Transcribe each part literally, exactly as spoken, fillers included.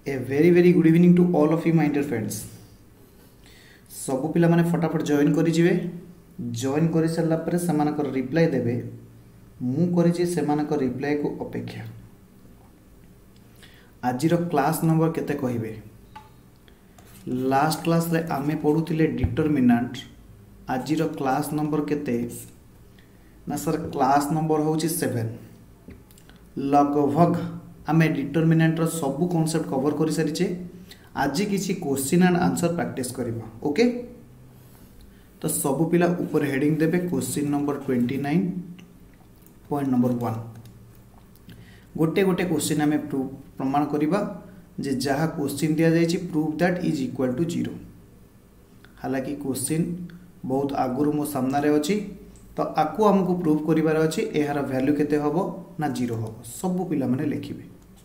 A very very good evening to all of you my dear friends. सबु पिला माने फटाफट जॉइन करि जिवे। जॉइन करि सरला परे समानकर रिप्लाई देबे। मु करि जे समानकर रिप्लाई को अपेक्षा। आजिर क्लास नंबर केते कहिबे? लास्ट क्लास रे आमे पढुतिले डिटरमिनेंट। आजिर क्लास नंबर केते ना सर? क्लास नंबर होची सेवन। लगभग आमे डिटरमिनेंट रो सब कांसेप्ट कवर करि सारिचे। आज किसी क्वेश्चन एंड आंसर प्रैक्टिस करबा। ओके, तो सब पिला ऊपर हेडिंग देबे question number twenty nine point number one. गोटे गोटे क्वेश्चन आमे प्रूव प्रमाण करबा जे जहाँ क्वेश्चन दिया जायछि prove that is equal to zero. हालांकि क्वेश्चन बहुत आगुरु मो सामना रे अछि, तो आकु हमको प्रूव करिवार अछि। एहार वैल्यू केते हबो ना जीरो हबो। सब पिला माने लिखिबे।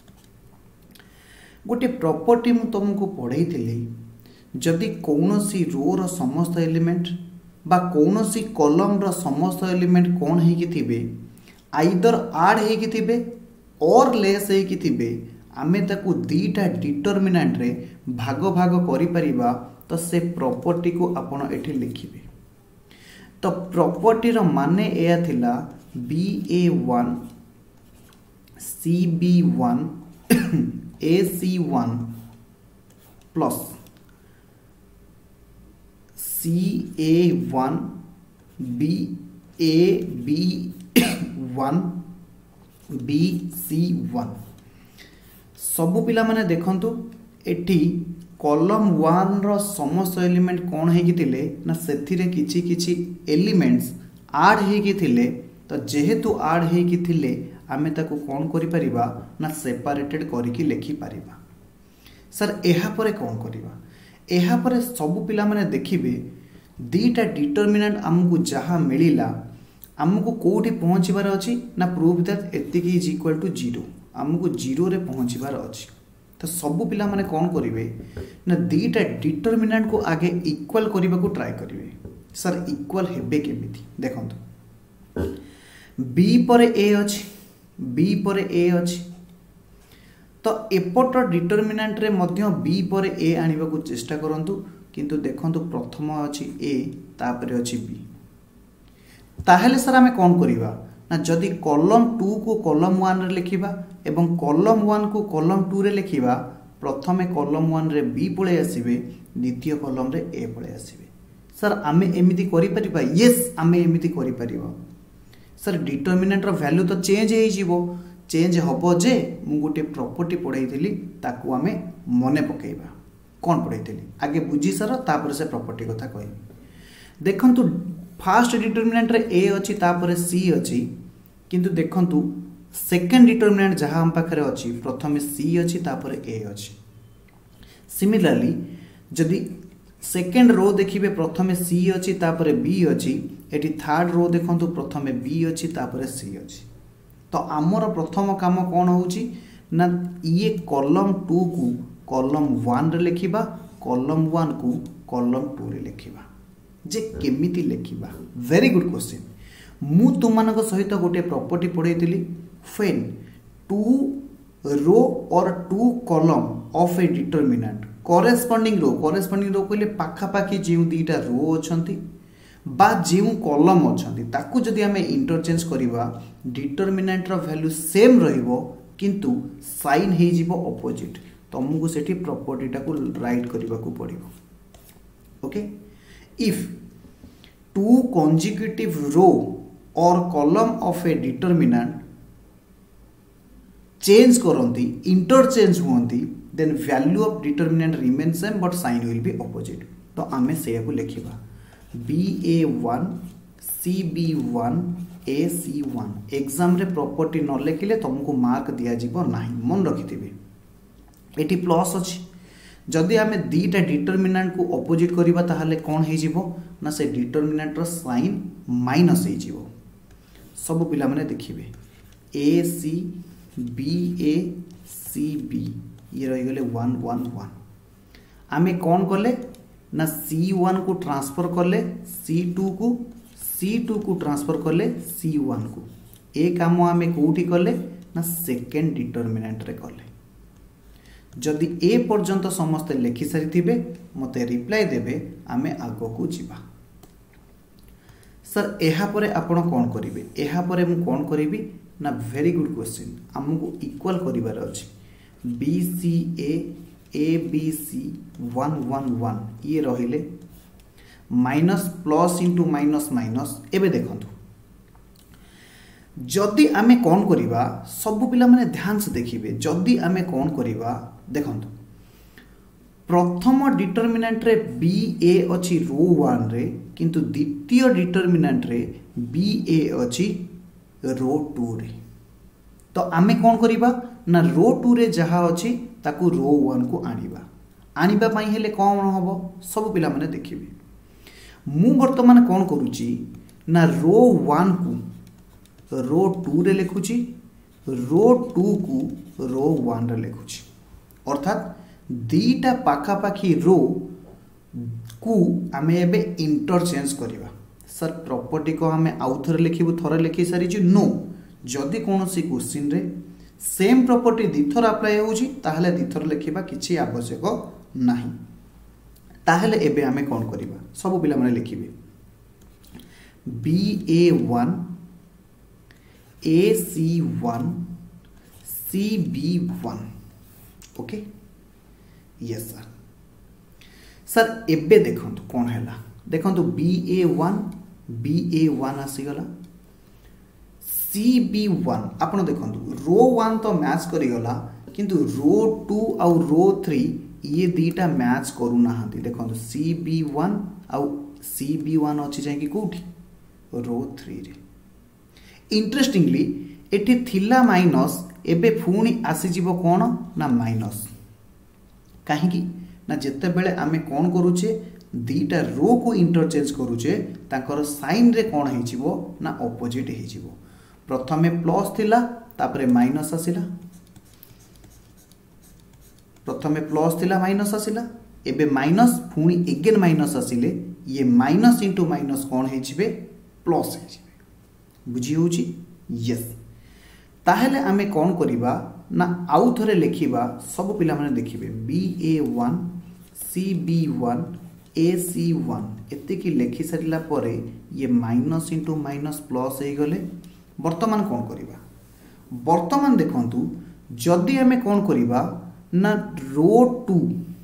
गोटे प्रॉपर्टी मु तुमको पढ़ाई जदि कौनसी रो रो समस्त एलिमेंट बा कौनसी कॉलम रो समस्त एलिमेंट कौन है कि थिबे, आइदर ऐड है कि थिबे और लेस है कि थिबे, आमे ताकू दीटा डिटरमिनेंट रे भाग भाग करि परिबा। तो से प्रॉपर्टी को आपण एठी लिखिबे। तो प्रॉपर्टी रो माने एया थिला B A one C B one A C one plus C A one B A B one B C one. सबु पिला माने देखंतु एठी कॉलम वन रो समस्त एलिमेंट कौन है कि थिले ना सेथिरे किछि किछि एलिमेंट्स ऐड है कि थिले। तो जेहेतु ऐड है कि थिले आमे ताको कौन करि परिबा ना सेपरेटेड करिकि लिखि परिबा। सर एहा परे कौन करिबा? एहा परे सब पिला माने देखिबे दीटा डिटरमिनेंट हमकु जहा मिलिला हमकु कोठी पहुंचीबार अछि ना प्रूव दैट एतिकी इज इक्वल टू जीरो। हमकु जीरो रे पहुंचीबार अछि। तो सब पिला माने कौन करिवे ना दीटा डिटरमिनेंट को आगे इक्वल करिबा को ट्राई करिवे। सर इक्वल हेबे केमिति देखंतु बी पर ए अछि, बी पर ए अछि, तो एपट डिटरमिनेंट रे मध्य बी पर ए आनिबा को चेष्टा करंतु। किंतु देखंतु प्रथम अछि ए तापर अछि बी। ताहेले सर आमे कोन करिबा ना जदि कॉलम टू को कॉलम वन रे लिखिबा एवं कॉलम वन को कॉलम टू रे लिखिबा, प्रथमे कॉलम वन रे बी पळे आसीबे, द्वितीय कॉलम रे ए पळे आसीबे। सर आमे एमिति करि परिबा? यस आमे एमिति करि परिबा। सर डिटरमिनेंट रो वैल्यू तो चेंज हो जीवो। चेंज हबो जे मु गोटे प्रॉपर्टी पढ़ाई ताकू आमे मने पकेइबा। कौन पढ़ाई आगे बुझी सर तापर से प्रॉपर्टी कथा कहबी। देखंतु फर्स्ट डिटरमिनेंट रे ए अछि तापर सी अछि, किंतु देखंतु सेकंड डिटरमिनेंट जहां हम पाखरे अछि प्रथमे सी अछि तापर ए अछि। सिमिलरली जदि सेकेंड रो देखिबे प्रथमे सी अछि तापर बी अछि, एटी थर्ड रो देखंतु प्रथमे बी अछि तापर सी अछि। तो आमर प्रथम काम कौन होउची ना ये कॉलम टू को कॉलम वन रे लिखिबा, कॉलम वन को कॉलम टू रे लिखिबा। जे केमिति लिखिबा? Very good question. मु तुमनक सहित गोटे प्रॉपर्टी पढैतिली व्हेन टू रो और two column of a determinant corresponding row, corresponding row कहले पाखा पाखी जे दुईटा रो अछंती बा जे कॉलम अछंती ताकू जदि आमे इंटरचेंज करिबा डिटरमिनेंट रो वैल्यू सेम रहिबो किंतु साइन हे जिवो ऑपोजिट। तुमको सेठी प्रॉपर्टी टाकू राइट करिबा को पड़िबो। Okay, if two consecutive row और column of a determinant change करंती, इंटरचेंज होंती, then value of determinant remain same but sign will be opposite. तो आमे सेया को लिखिबा B A one C B one A C one. Exam रे property न लिखिले तुमको मार्क दिया जीवो नाही, मन रखिथिबे। एटी प्लस अछि, जदि आमे दीटा डिटरमिनेंट को ऑपोजिट करिबा ताहाले कोन हे जीवो ना से डिटरमिनेंट रो साइन माइनस हे जीवो। सब पिला माने देखिबे ए सी बी ए सी बी ये रही गले वन वन वन। आमे कौन कले ना सी वन को ट्रांसफर कले सी टू को, सी टू को ट्रांसफर कले सी वन को। ए काम आमे कोठी कले ना सेकेंड डिटरमिनेंट रे कले। जदि ए पर्यंत समस्ते लिखि सारी थे मते रिप्लाई देबे आमे आगो को जीवा। सर एहा परे आपण कौन करेंगे एहा परे मु कौन करी ना वेरी गुड क्वेश्चन आमको इक्वल करिवार अछि B C A A B C one one one ये रहिले minus plus into minus minus एबे देखंतु जदि आमे कौन करिवा सब पिला माने ध्यान से देखिबे जदि आमे कौन करिवा देखंतु प्रथम डिटरमिनेंट रे बी ए अछि रो वन रे किंतु द्वितीय डिटरमिनेंट रे बी ए अछि रो टू रे तो आमे कौन करिवा ना रो टू रे जहा अछि ताकू रो वन को आनिबा आनिबा पई हेले कौन हबो सब पिला माने देखिबे मु वर्तमान कौन करूची ना रो वन को रो टू रे लिखुची रो टू को रो वन रे लिखुची अर्थात दीटा पाखापाखी रो को आमे एबे इंटरचेंज करिवा। सर प्रॉपर्टी को आमे आउ थरे लिखिबु थरे लिखि सारी छि नो जदि कोनोसी क्वेश्चन रे सेम प्रॉपर्टी दिथर अप्लाई होउची ताहले दिथर लिखिबा किछि आवश्यक नाही ताहले एबे आमे कोन करिबा सब पिला माने लिखिबे B A one A C one C B one okay yes sir sir एबे देखंतु कोन हैला देखंतु B A one B A one आसीगला सी बी वन आपण देखंतु रो वन तो मैच करी गला किंतु रो टू आउ रो थ्री ये दीटा मैच करू नाहंती देखंतु सी बी वन आउ सी बी वन अछि जाय कि कोठी रो थ्री रे इंटरेस्टिंगली एठी थिला माइनस एबे फुणी आसी जीवो कोन ना माइनस काहे कि ना जेते बेले आमे कोन करूचे दीटा रो को इंटरचेंज करूचे ताकर साइन रे कोन हे जीवो ना ऑपोजिट हे जीवो प्रथमे प्लस थिला तापरे माइनस आसिला प्रथमे प्लस थिला माइनस आसिला एबे माइनस फुणी अगेन माइनस आसिले ये माइनस इंटू माइनस कोन हे जिवे प्लस हे जिवे बुझी होची यस ताहेले आमे कोन करिबा ना आउ थरे लिखिबा सब पिला माने देखिबे B A one C B one A C one एते की लिखि सारिला परे ये माइनस इंटू माइनस प्लस हे गले वर्तमान कौन करिबा वर्तमान देखंतु जदि आमे कौन करिबा ना रो टू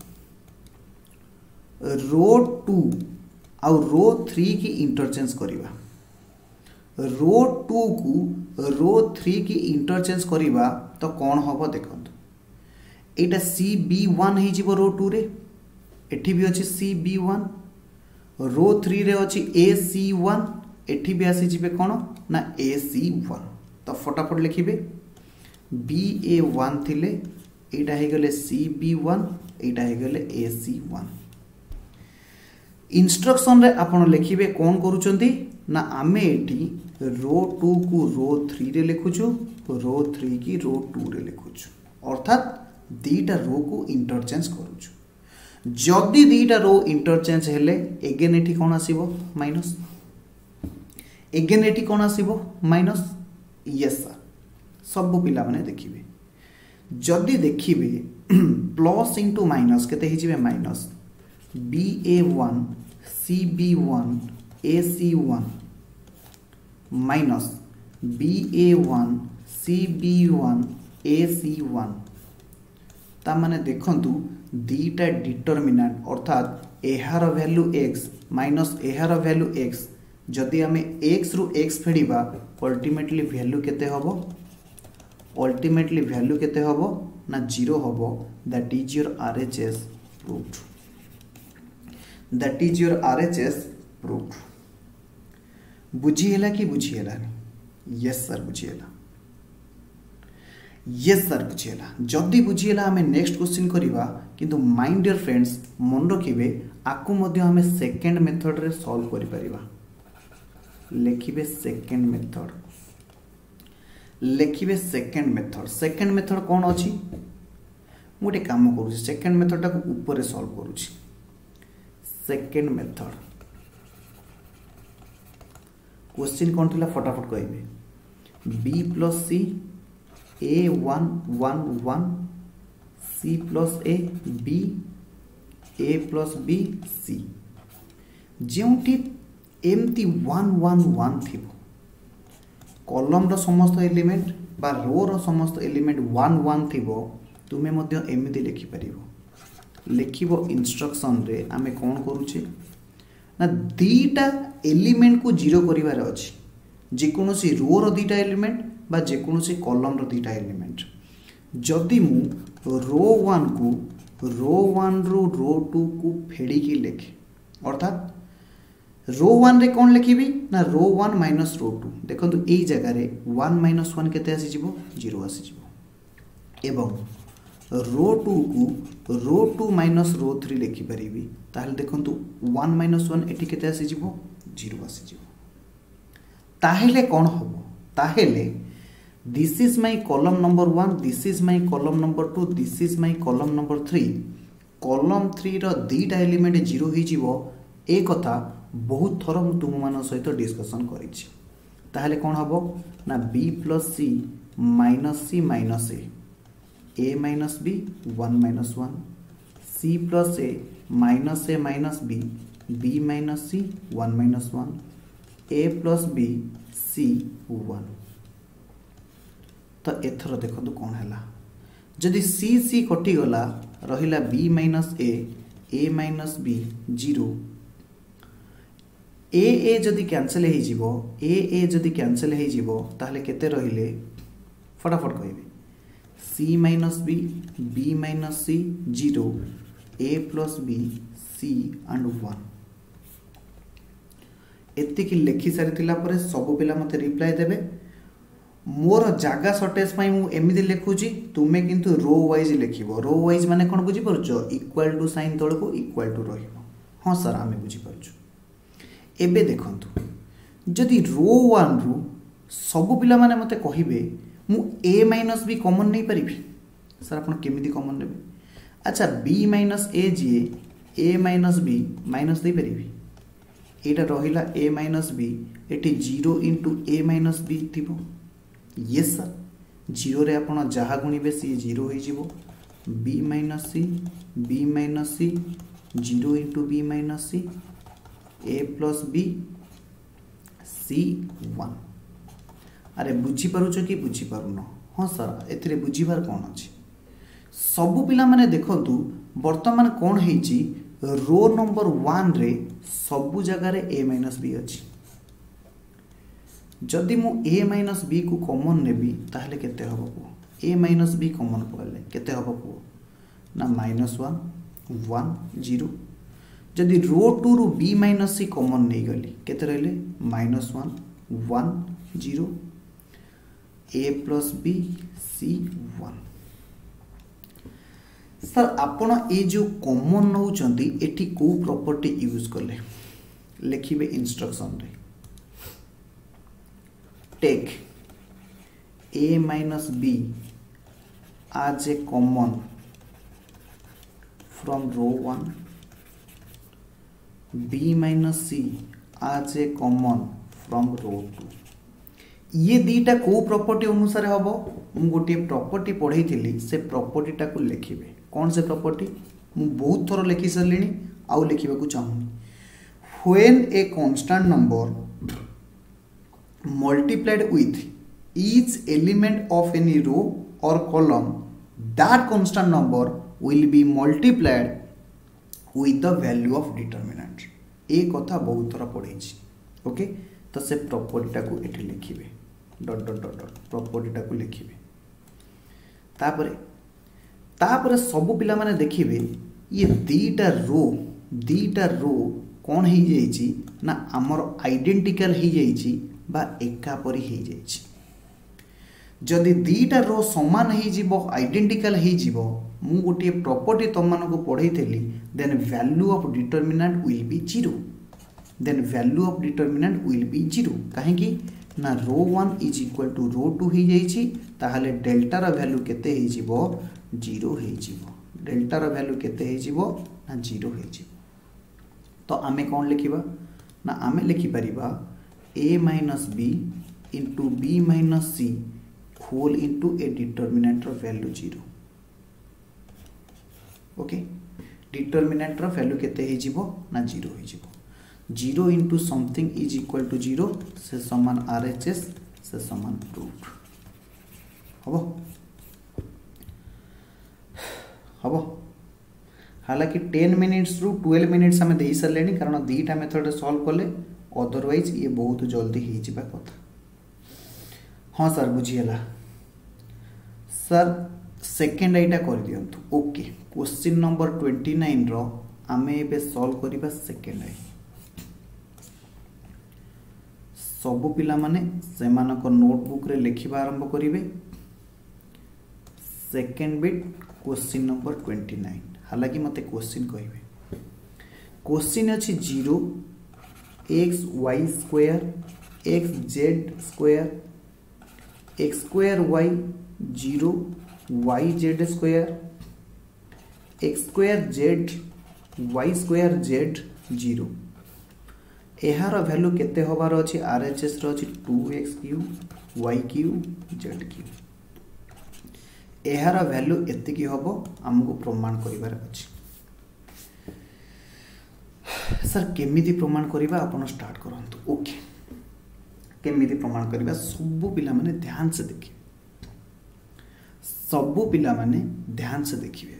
रो टू आउ रो थ्री की इंटरचेंज करिबा रो टू को रो थ्री की इंटरचेंज करिबा तो कौन हबो देखंतु एटा सी बी वन हे जिवो रो टू रे एठी भी अछि C B one row three रे अछि ए सी वन एठी भी आसी जिवे कोन ना ए सी वन तो फटाफट लिखिबे बी ए वन थिले एटा हे गले सी बी वन एटा हे गले ए सी वन इंस्ट्रक्शन रे आपण लिखिबे कोन करूचंती ना आमे एठी रो टू को रो थ्री रे लिखुछु रो थ्री की रो टू रे लिखुछु अर्थात दीटा रो को इंटरचेंज करूछु जदि दीटा रो इंटरचेंज हेले अगेन एठी कोन आसीबो माइनस अगेन एठी कोन आसीबो माइनस यस सर सब पिला माने देखिबे जदि देखिबे प्लस इंटू माइनस केते हिजिबे minus B A one C B one A C one minus B A one C B one A C one ता माने देखंतु दीटा डिटरमिनेंट अर्थात एहार वैल्यू x माइनस एहार वैल्यू x जदि आमे x रु x फेडिबा अल्टीमेटली वैल्यू केते हबो अल्टीमेटली वैल्यू केते हबो ना जीरो हबो that is your RHS proved that is your RHS proved बुझी हैला कि बुझी हैला यस सर बुझी हैला यस सर बुझी हैला जदि बुझी हैला हमें नेक्स्ट क्वेश्चन करिवा किंतु माय डियर फ्रेंड्स मन रखिबे आकु मध्ये हमें सेकंड मेथड रे सॉल्व करि परिबा लिखिबे सेकंड मेथड लिखिबे सेकंड मेथड सेकंड मेथड कोन अछि मोटे काम करूची सेकंड मेथड टा को ऊपर सॉल्व करूची सेकंड मेथड क्वेश्चन कौन थिला फटाफट कहबे b plus c a one one one C plus A B A plus B C जोटी एमती वन वन वन थी कॉलम रो समस्त एलिमेंट बा रो रो समस्त एलिमेंट वन वन थी तुम्हें मध्य एमती लिखिपर लिखिबो इंस्ट्रक्शन रे आमे कौन करूचे ना दीटा एलिमेंट को जीरो करिवार अछि जेकोसी रो रो दीटा एलिमेंट बा जेकोसी कॉलम रो दीटा एलिमेंट जदि मु रो वन को रो वन रो रो टू को फेड़ी की लिखे अर्थात रो वन रे कौन लिखिबी ना row one minus row two देखो यही जगह रे वन माइनस वन केते आसी जिवो जीरो आसी जिवो एवं रो टू को row two minus row three लिखिपारि ताहले देखो वन माइनस वन एटी केते आसी जिवो जीरो आसी जिवो ताहले कौन हबो ताहले this is my column number one this is my column number two this is my column number three column three row दीटा एलिमेंट जीरो हो जिवो ए कथा बहुत थर मु तुम मान सहित डिस्कशन करिछि ताहले कौन हबो ना B plus C minus C minus A A minus B one minus one C plus A minus A minus B B minus C one minus one A plus B C one तो एथर देखो कौन है जदि सी C कटिगला रहिला B minus A A minus B zero A A जदि cancel हो जिवो ए ए जदि कैंसिल हो जिवो ताहले केते रहिले फटाफट कहबे C minus B B minus C zero A plus B C and one एतिक लिखि सारी पर सब पिला मते रिप्लाई देबे मोर जागा सर्टेज पाई मु एमिति लिखुची तुमे किंतु रो वाइज लिखिबो रो वाइज माने कोन बुझी परछो इक्वल टू साइन तळ को इक्वल टू रहिबो हां सर आमे बुझी परछु एबे देखंतु जदि रो वन रु सब पिला माने मते कहिबे मु ए माइनस बी कॉमन नहीं पारिबी सर आपण केमिति कॉमन नेबे अच्छा बी माइनस ए जी ए माइनस बी माइनस दे पारिबी एटा रहिला ए माइनस बी एटी जीरो इंटू ए माइनस बी थिबो यस सर जीरो रे आपण जहा गुणिबे सी जीरो हो जिवो B minus C B minus C zero into B minus सी ए प्लस बी सी वन अरे बुझी पारुछ कि बुझी पारुन हाँ सर एथिरे बुझीबार कौन अच्छी सबु पिला माने देखंतु वर्तमान कौन हेची रो नंबर वन रे सबु जगह रे ए माइनस बी अच्छी जदि मु ए माइनस बी को कॉमन नेबी ताहले केते हबो को ए माइनस बी कॉमन पड़ले केते हबो को ना माइनस वन वन जीरो जदि रो टू रु बी माइनस सी कॉमन नहीं गली केते रहले minus one one zero A plus B C one sir आपण ए जो कॉमन नौचंती एठी को प्रॉपर्टी यूज करले लिखिबे इंस्ट्रक्शन रे take A minus B as a common from row one, b minus c as a common from row two. ये दीटा को property अनुसार हम मु गोटे प्रॉपर्टी पढ़ाई थी से प्रॉपर्टी टाक लिखे कौन से प्रॉपर्टी मु बहुत थर लिखि सारे आउ लिखा चाहूनी when a constant number multiplied with each element of any row or column that constant number will be multiplied with the value of determinant. ए कथा बहुत थोड़ा पढ़े ओके तो से प्रॉपर्टी टाक एठी लिखिबे dot dot dot dot property टाक लिखिबे तापरे तापरे सब पिला माने देखिबे ये दीटा रो दीटा रो कौन हो जाइछि ना हमर आइडेंटिकल हो जाइछि बा एका परी हो जाइछि जदि दीटा रो समान हो जिवो आइडेंटिकल हो जिवो मु गोटे प्रॉपर्टी तुम मानको पढ़ाई थली then value of determinant will be zero then value of determinant will be zero काहेकि ना row one is equal to row two हो जाइछि ताहाले डेल्टा रो वैल्यू केते हो जिवो जीरो हो जिवो डेल्टा रो वैल्यू केते हो जिवो ना जीरो हो जिवो तो आमे कौन लिखिबा ना आमे लिखि परिबा a minus b into b minus c whole into a determinant of value zero okay determinant रो वैल्यू केते हे जीवो ना जीरो हे जीवो zero into something is equal to zero से समान आरएचएस से समान रूट हबो हबो हालांकि टेन मिनिट्स रु ट्वेल्व मिनिट्स आम दे सारे कारण दीटा मेथड सॉल्व कले अदरवाइज ये बहुत जल्दी हो जावा कथा हाँ सर बुझीगला सर सेकेंड आईटा कर दियंतु okay question number twenty nine रो आमे एबे सॉल्व करिबा सेकेंड आई सबु पिला माने सेमानक नोटबुक रे लिखिबा आरंभ करिवे second bit question number twenty nine हालांकि मते क्वेश्चन कहिबे क्वेश्चन अछि zero x y square x z square x square y zero y z square x square z y square z zero एहार वैल्यू केते होबार अछि आरएचएस रो अछि two x cube y cube z cube एहार value एतिकी होबो हमको प्रमाण करिवार अछि सर केमिति प्रमाण करिबा आपण स्टार्ट करंतु ओके केमिति प्रमाण करिबा सब पिला माने ध्यान से देखिए सबु पिला माने ध्यान से देखिए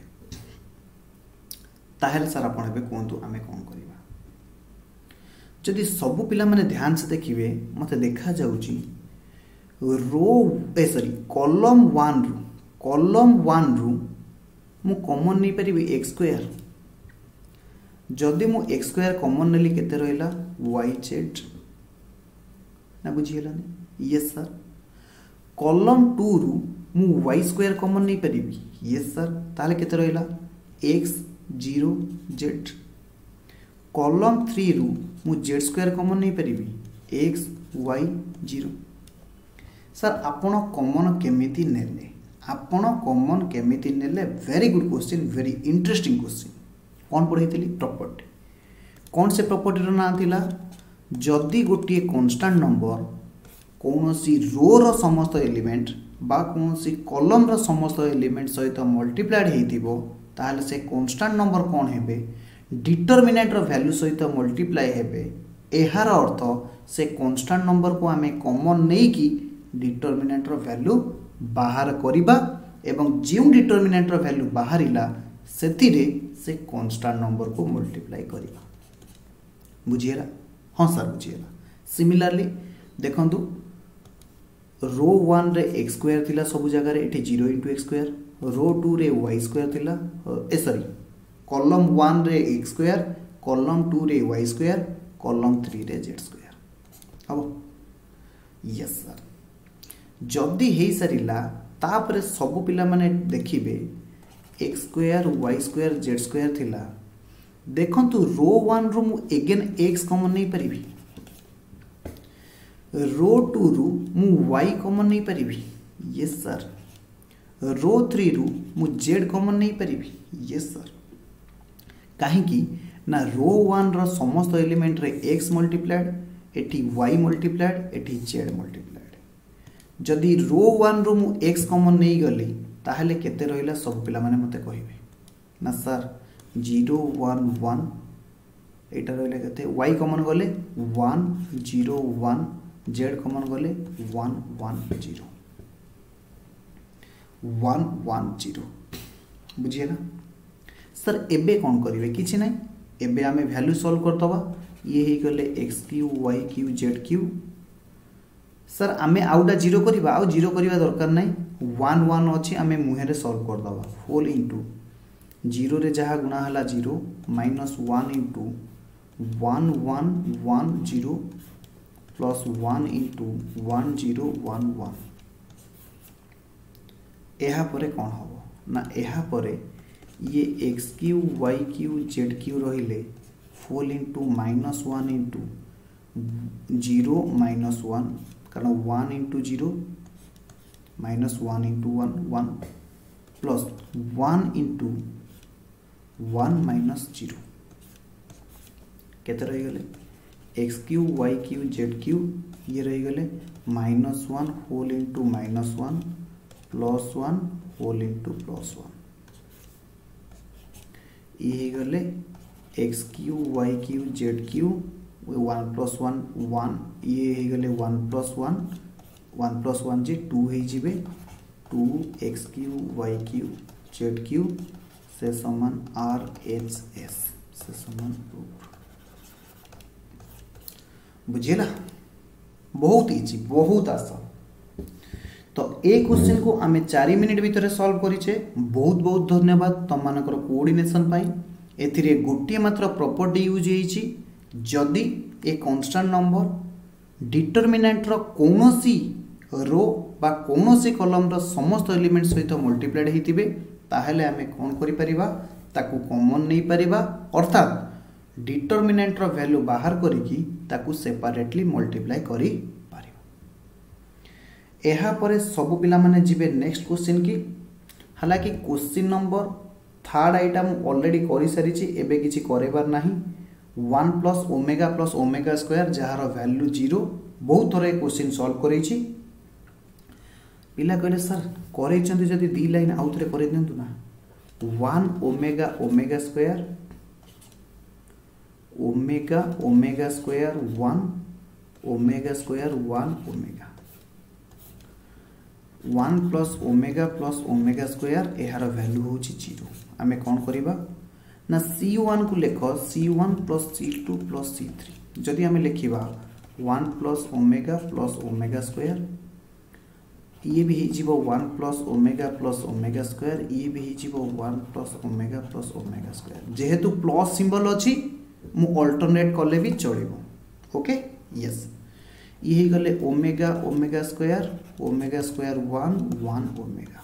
ताहेले सर आपण एबे कोंतु आमे कोन करिबा जदि सबु पिला माने ध्यान से देखिए मते देखा जाउची रो ए सॉरी कॉलम वन रु कॉलम वन रु मु कॉमन नहीं परिबे x स्क्वायर जदि मु x स्क्वायर कॉमन नेली केते रहला y z ना बुझियलानी यस सर कॉलम टू रु मु y स्क्वायर कॉमन नहीं परिबी यस सर ताले केते रहला x zero z column three रु मु z स्क्वायर कॉमन नहीं परिबी x y जीरो सर आपण कॉमन केमिति नेले आपण कॉमन केमिति नेले very good question very interesting question कौन पढ़ी प्रॉपर्टी कौन से प्रॉपर्टी रो ना थिला जदि गोटे कांस्टेंट नंबर कौन सी रो रो समस्त एलिमेंट बा कौन सी कॉलम रो समस्त एलिमेंट सहित मल्टीप्लाइड हेतिबो ताहले से कांस्टेंट नंबर कौन हेबे डिटरमिनेंट रो वैल्यू सहित मल्टीप्लाई हेबे एहार अर्थ से कांस्टेंट नंबर को हमें कॉमन नहीं कि डिटरमिनेंट रो वैल्यू बाहर करिबा एवं जिउ डिटरमिनेंट रो वैल्यू बाहरिला सेतिरे से कांस्टेंट नंबर को मल्टीप्लाई करिबा बुझिएला हाँ सर बुझिएला सिमिलरली देखंतु रो वन रे एक्स स्क्वायर थिला सब जगह रे एठी zero into x square row two रे वाई स्क्वायर थिला ए सॉरी कॉलम वन रे एक्स स्क्वायर कॉलम टू रे वाई स्क्वायर कॉलम थ्री रे जेड स्क्वायर अब यस सर जदि हे सारिला तापरे सब पिला माने देखिबे x square y square z square थिला देखंतु रो वन रो मु अगेन एक्स कॉमन नहीं परिबी रो टू रु मु वाई कॉमन नहीं परिबी यस सर रो थ्री रु मु जेड कॉमन नहीं परिबी यस सर काहे कि ना रो वन रो समस्त एलिमेंट रे एक्स मल्टीप्लाइड एठी वाई मल्टीप्लाइड एठी जेड मल्टीप्लाइड जदि रो वन रो मु एक्स कॉमन नहीं गली ताहले केते रहिला सब पिला माने मते कहिबे ना सर जीरो वन वन एटा रहिला केते वाई कॉमन गले one zero one z common गले one one zero one one zero बुझिए ना सर एबे कौन करिवे किछि नै एबे आमे वैल्यू सॉल्व करतबा ये ही गले x cube y cube z cube sir आमे आउटा जीरो करिबा आ जीरो करिबा दरकार नै वन वन अछि आमे मुहेरे सॉल्व कर दबा होल इनटू जीरो रे जहा गुणा हला zero minus one into one one one zero plus one into one zero one one एहा परे कौन हबो ना एहा परे ये x cube y cube z cube रहिले whole into minus one into zero minus one कारण one into zero minus one into one one plus one into one minus zero केते रही गले x cube y cube z cube ये रही गले minus one whole into minus one plus one whole into plus one ये गले x cube y cube z cube one plus one one ये गले one plus one one plus one जे two हो two x cube y cube z cube से समान R H S से समान रूट बुझेला बहुत इजी बहुत आसान। तो ए क्वेश्चन को आमे चार मिनिट भितर सॉल्व करिचे बहुत बहुत धन्यवाद तुम मानकर कोऑर्डिनेशन पाई। एथिरे गोटे मात्र प्रॉपर्टी यूज होईची जदि ए कांस्टेंट नंबर डिटरमिनेंट रो कोनोसी रो बा कोनोसी कॉलम रो समस्त एलिमेंट सहित मल्टीप्लाइड हेतिबे ताहेले आमे कोन करि परिबा ताकू कॉमन नै परिबा अर्थात डिटरमिनेंट रो वैल्यू बाहर करिकी ताकू सेपरेटली मल्टीप्लाई करि पारिबा। एहा परे सब पिला माने जिबे नेक्स्ट क्वेश्चन की। हालांकि question number third item already करि सारिछि एबे किछि करेबार नाही। One plus omega plus omega square जहार वैल्यू जीरो बहुत थोड़े क्वेश्चन सॉल्व करेछि। पिला कहले सर करेछन्ति जदि दी लाइन आउ थरे करे दियंतु ना। One omega omega square omega omega square one omega square one omega one plus omega plus omega square यार वैल्यू हूँ जीरो। आम कौन करवा ना सी वन को लेख सी वन प्लस सी टू प्लस सी थ्री जदि आम लिखा one plus omega plus omega square ये भी हो one plus omega plus omega square ये भी हो one plus omega plus omega square जेहेतु प्लस सिंबल अच्छी मु अल्टरनेट कले भी चलो। ओके यस ये गले omega omega square omega square one one omega.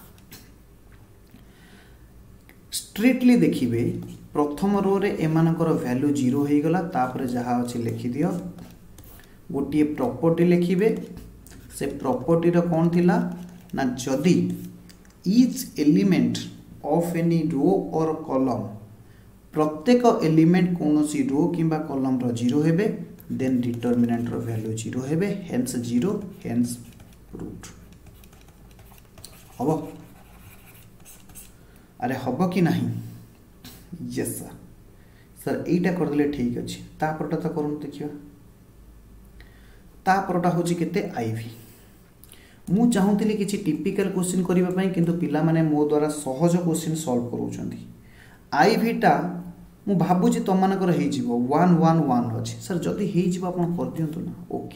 Straightly देखिए प्रथम रो रे एमानकर वैल्यू जीरो हो गला तापर जहाँ अच्छे लिखि दियो गोटे प्रॉपर्टी लिखिबे से प्रॉपर्टी रो कौन थिला ना जदि each element of any row और कॉलम प्रत्येक एलिमेंट कौन सी रो किंबा कॉलम रो जीरो हेबे देन डिटरमिनेंट रो वैल्यू जीरो हेबे हेंस जीरो हेंस रूट हबो। अरे हबो कि नहीं यस सर सर एटा कर देले ठीक अछि तापरटा तो करन देखियो तापरटा होची केते आईवी मु चाहूतिली किछि टिपिकल क्वेश्चन करिबा पई किंतु पिला माने मो द्वारा सहज क्वेश्चन सॉल्व करूछंती। आईवीटा मु भाबुची तुम मानकर हो जीवो वन वन वन अच्छे सर जदि हो जीवो आपन कर दियंतु ना। Okay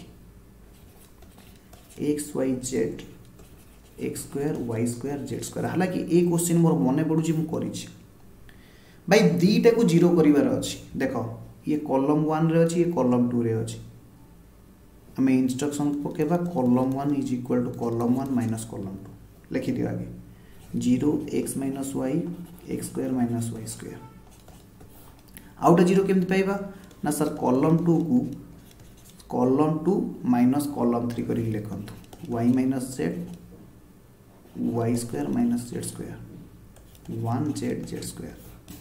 x y z x square y square z square हालांकि ए क्वेश्चन मोर मने पड़ुची मु करिछि भाई दीटा को जीरो करिवार अछि। देखो ये कॉलम वन रे अछि ये कॉलम टू रे अछि हमें इंस्ट्रक्शन पकेबा column one is equal to column one minus column two लिखि दियो आगे zero x minus y x square minus y square आउटा जीरो केमती पाइबा ना सर कॉलम टू को column two minus column three करी लिखंतु y minus z y square minus z square one z z square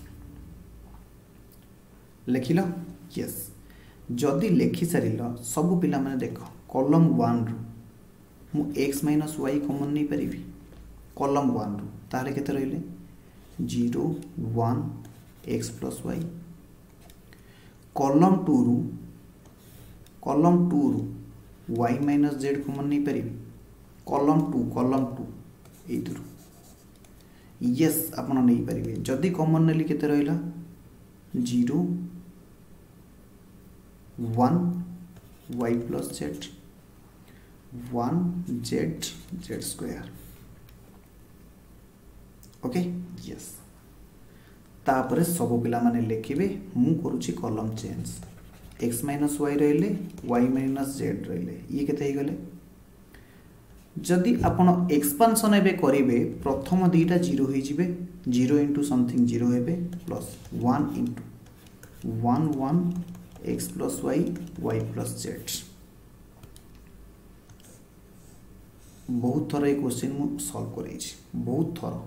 लिखिल यस जदि लिखि सारिल सब पिला माने देख कॉलम वन रु मु एक्स माइनस वाई कॉमन नहीं पारि कॉलम वन रु ताले केते रहिले zero one x plus y column two रु कॉलम टू रु वाई माइनस जेड कॉमन नहीं पारि कॉलम टू कॉलम टू एथुरु यस आपण नहीं पारिबे जदि कॉमन नेली केते रहिला zero one y plus z one z z square. Okay yes तापर सब पिला माने लिखिबे मु करूची column change x minus y रहिले वाई माइनस जेड रहिले ये केते ही गले जदि आपण एक्सपांशन एबे करिवे प्रथम दीटा जीरो हो जिवे जीरो इंटू समथिंग जीरो हेबे plus one into one one x plus y y plus z बहुत थर ये क्वेश्चन मु सॉल्व करेछि बहुत थर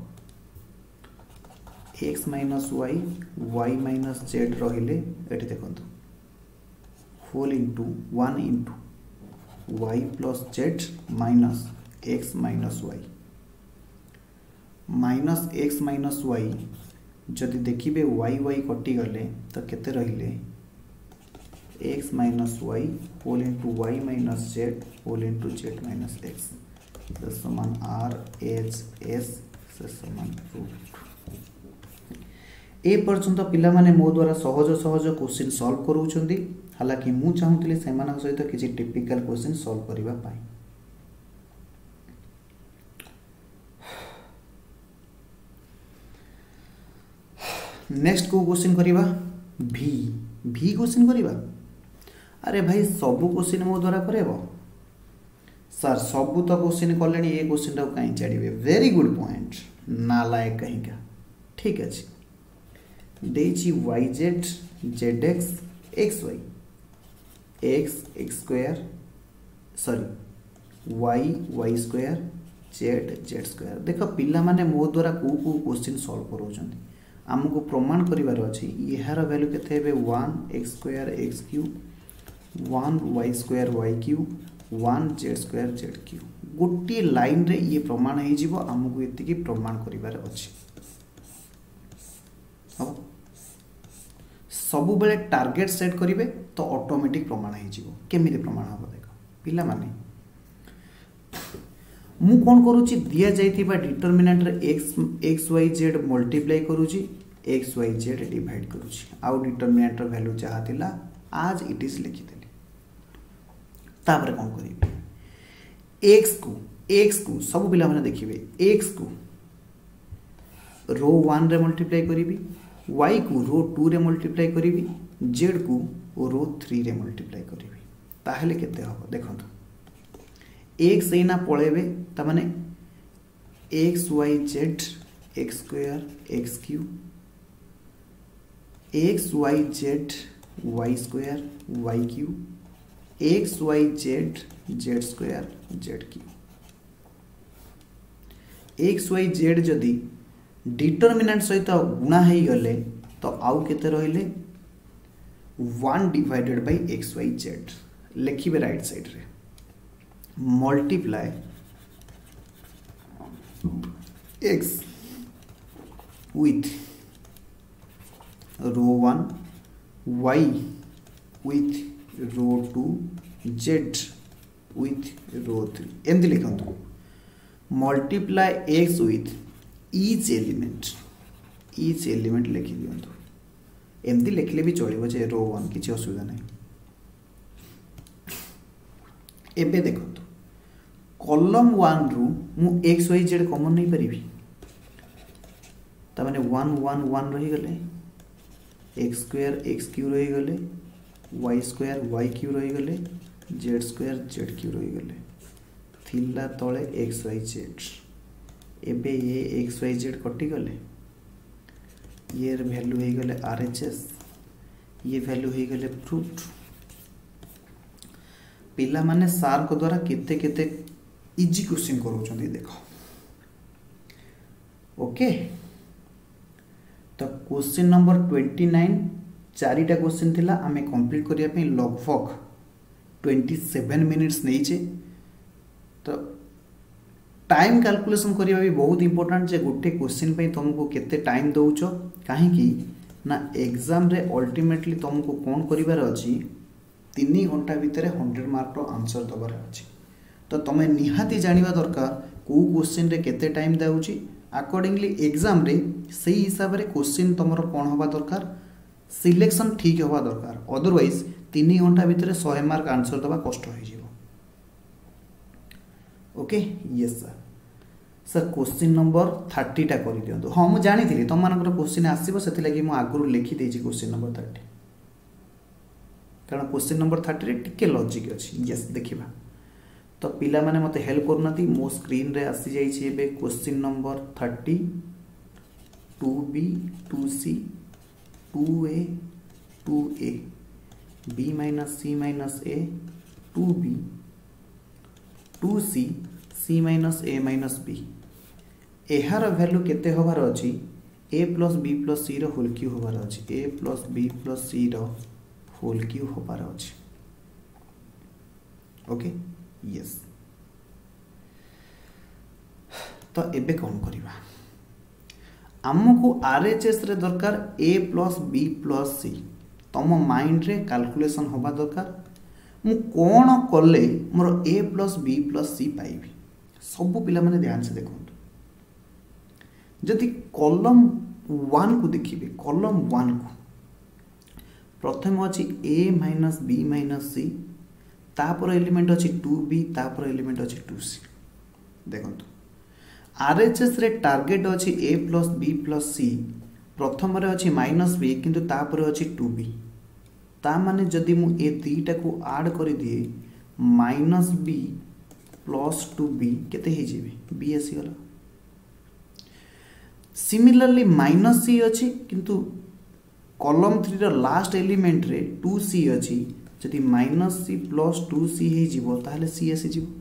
x minus y y minus z रहिले एठी देखंतु whole into one into y plus z minus x minus y minus x minus y जदि देखिए वाई वाई कटिगले तो केते रहिले x minus y whole into y minus z whole into z minus x समान आर एच एस समान root. ए पर्यंत पिला माने मो द्वारा सहज सहज क्वेश्चन सॉल्व करूछंदी। हालांकि मु चाहूतली सेमान सहित किसी टिपिकल क्वेश्चन सॉल्व करिबा पाई। नेक्स्ट को क्वेश्चन करिबा भी भी क्वेश्चन करिबा। अरे भाई सबु क्वेश्चन मो द्वारा करेबो सर सबु तो क्वेश्चन कलेनी ये क्वेश्चन टा काई छाड़िबे। वेरी गुड पॉइंट नालायक कहीं का। ठीक अछि देची y z z x x y x x square sorry y y square z z square. देख पिला माने मो द्वारा को को क्वेश्चन सॉल्व करोछंती आमको प्रमाण करिवार अछि यार वैल्यू केते हेबे one x square x cube one y square y cube one z square z cube. गोटे लाइन रे ये प्रमाण हो जिवो आमको एतिकी प्रमाण करिवार अछि। अब सब बेले टार्गेट सेट करिवे तो ऑटोमेटिक प्रमाण हो जिवो। केमिति प्रमाण हो देखो पिला माने मु कोन करूची दिया जाइथिबा डिटरमिनेंट रे x x y z multiply करूची x y z डिवाइड करूची आउ डिटरमिनेंट रो वैल्यू चाहा थिला आज इट इज लिखि देली। तापर कोन करिवे x को x को सब पिला माने देखिबे x को रो वन रे मल्टीप्लाई करिवि y को रो टू रे मल्टीप्लाई करिवि z को रो थ्री रे मल्टीप्लाई करिवि ताहेले केते हो देखंतु x एना पळेबे त माने x y z x square x cube x y z y square y cube x y z z square z cube. x y z जदि डिटरमिनेंट सहित गुणा हेई गले तो आउ केते रहिले one divided by x y z लिखिबे राइट साइड रे multiply x with row one y with row two z with row three एमती लिखंतु multiply x with each element each element लिखि दियंतु एमती लिखले भी चलिबो जे रो वन किछि असुविधा नै। एबे देखंतु कॉलम वन रु मु एक्स वाई जेड कॉमन नहीं परिबी त माने वन वन वन रही गले एक्स स्क्वायर एक्स क्यू रही गले वाई स्क्वायर वाई क्यू रही गले जेड स्क्वायर जेड क्यू रही गले थिला तळे एक्स वाई जेड। एबे ये एक्स वाई जेड कटि गले ये वैल्यू हे गले आरएचएस ये वैल्यू हे गले फ्रूट। पिला माने सार को द्वारा केते केते इजी क्वेश्चन करोचंदी देखो। ओके तो क्वेश्चन नंबर ट्वेंटी नाइन चारिटा क्वेश्चन थिला आमे कंप्लीट करिया पे लगभग ट्वेंटी सेवन मिनिट्स नहीं छे। तो टाइम कैलकुलेशन करिया भी बहुत इंपोर्टेंट जे गोटे क्वेश्चन पे तुमको केते टाइम दउचो काहे कि ना एग्जाम रे अल्टीमेटली तुमको कोन करिवार अछि तीन घंटा भितर हंड्रेड मार्क रो आंसर दबार अछि। तो तुम निहाती जानिबा दरकार को क्वेश्चन रे केते टाइम दाउची अकॉर्डिंगली एग्जाम रे सही हिसाब रे क्वेश्चन तुमरो कोन होबा दरकार सिलेक्शन ठीक होबा दरकार। अदरवाइज तीन घंटा भितर सौ मार्क आंसर दबा कष्ट हो जिवो। Okay yes sir sir question number thirty टा करि दियंतु। हां मु जानि थिली तुम मानकर क्वेश्चन आसीबो सेति लागि मु आगुरु लिखि देछि क्वेश्चन नंबर थर्टी कारण क्वेश्चन नंबर थर्टी रे टिके लॉजिक अछि। यस देखिबा तो पिला माने मते हेल्प करनाती मो स्क्रीन रे आसी जाई छी एबे question number thirty two b two C two a two a b minus C minus a two b two c c minus A minus b एहार वैल्यू केते होबार अछि a plus b plus c row whole cube होबार अछि a plus b plus c row whole cube होबार अछि। Okay yes तो एबे कौन करिबा आमको आरएचएस रे दरकार a plus b plus c तुम माइंड रे कैलकुलेशन होबा दरकार मु कौन कले मोर a plus b plus c पाइबी सब पिला माने ध्यान से देखो जदि कॉलम वन को देखिए कॉलम वन को प्रथम अच्छी a minus B minus c तापर एलिमेंट अच्छी टू बी तापर एलिमेंट अच्छी टू सी देखो आरएचएस रे टार्गेट अच्छी a plus b plus c प्रथम रे अच्छी माइनस बी किंतु तापर अच्छी टू बी ता माने जदि मु ए दुईटा को ऐड कर दिए minus b plus two b केते ही जीवे बी आसी गला सिमिलरली माइनस सी अच्छी किंतु column three row last element रे टू सी अच्छी जदि minus c plus two c ही जीवो ताहले सी आसी जीवो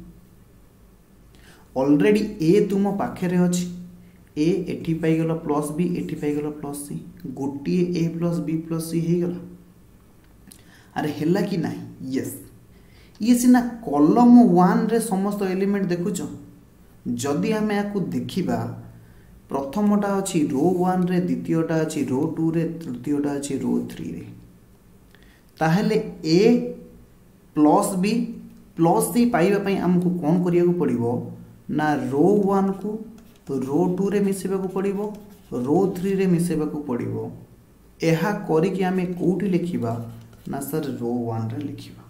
ऑलरेडी ए तुम पाखे अच्छी ए एटी पाइगला प्लस बी एटी पाइगला प्लस सी गोटे a plus b plus c हो गला अरे हेला कि नहीं यस ये सीना कॉलम वन रे समस्त एलिमेंट देखुच जदि आम या देखा प्रथमटा अच्छी रो वन रे द्वितीयटा अच्छी रो टू रे तृतीयटा अच्छी रो थ्री रे ताहले a plus b plus c पाइबा आमको कौन करिया पड़िबो ना रो वन को रो टू रे मिसेबा पड़िबो रो थ्री रे मिसेबा पड़िबो एहा करिकि आमे कोठी लिखिबा ना सर रो वन रे लिखिबा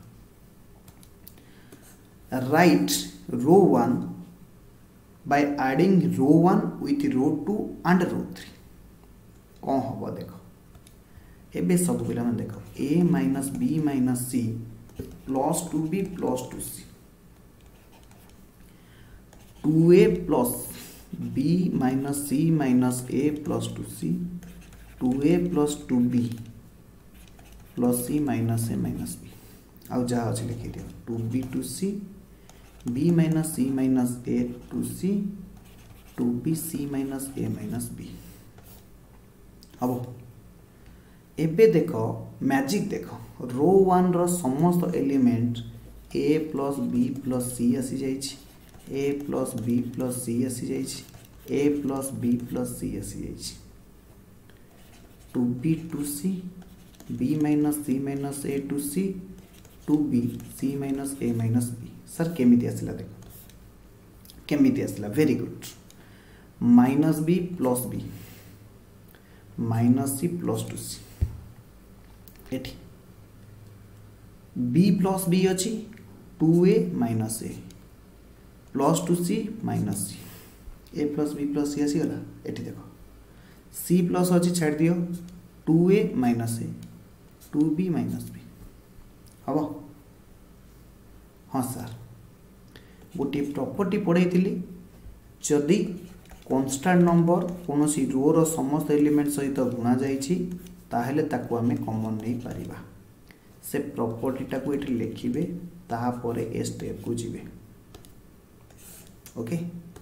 write row one by adding row one with row two and row three कौन हम देखो एबे सब पिला मन देखो a minus B minus c plus two b plus two C two a plus b minus C minus a plus two C two a plus two b plus C minus A minus b आउ जहाँ अच्छे लिखी दियो two b two c b minus C minus a two C two b c minus A minus b हम एबे देखो magic देखो row one row समस्त एलिमेंट ए प्लस बी प्लस सी आसी जाइछि a plus b plus c आसी जाइछि a plus b plus c आसी जाइछि two b two c B minus C minus a two C two b c minus A minus b sir केमिति आसला देखो केमिति आसला very good minus b plus b minus c plus two c एठी b plus b अच्छी two a minus a plus two c minus C A plus b plus c आसी गला एठी देखो सी प्लस अच्छी छाड़ दियो two a minus a two b minus b हम हाँ सर गोटे प्रॉपर्टी पढ़ाई जदि कॉन्स्टेंट नंबर कौन सी रो रो समस्त एलिमेंट सहित गुणा जाइछि ताहेले ताकू आमे कॉमन नहीं पारिबा से प्रॉपर्टी टाकू एठी लिखिबे ताहा परे ए स्टेप को जिबे okay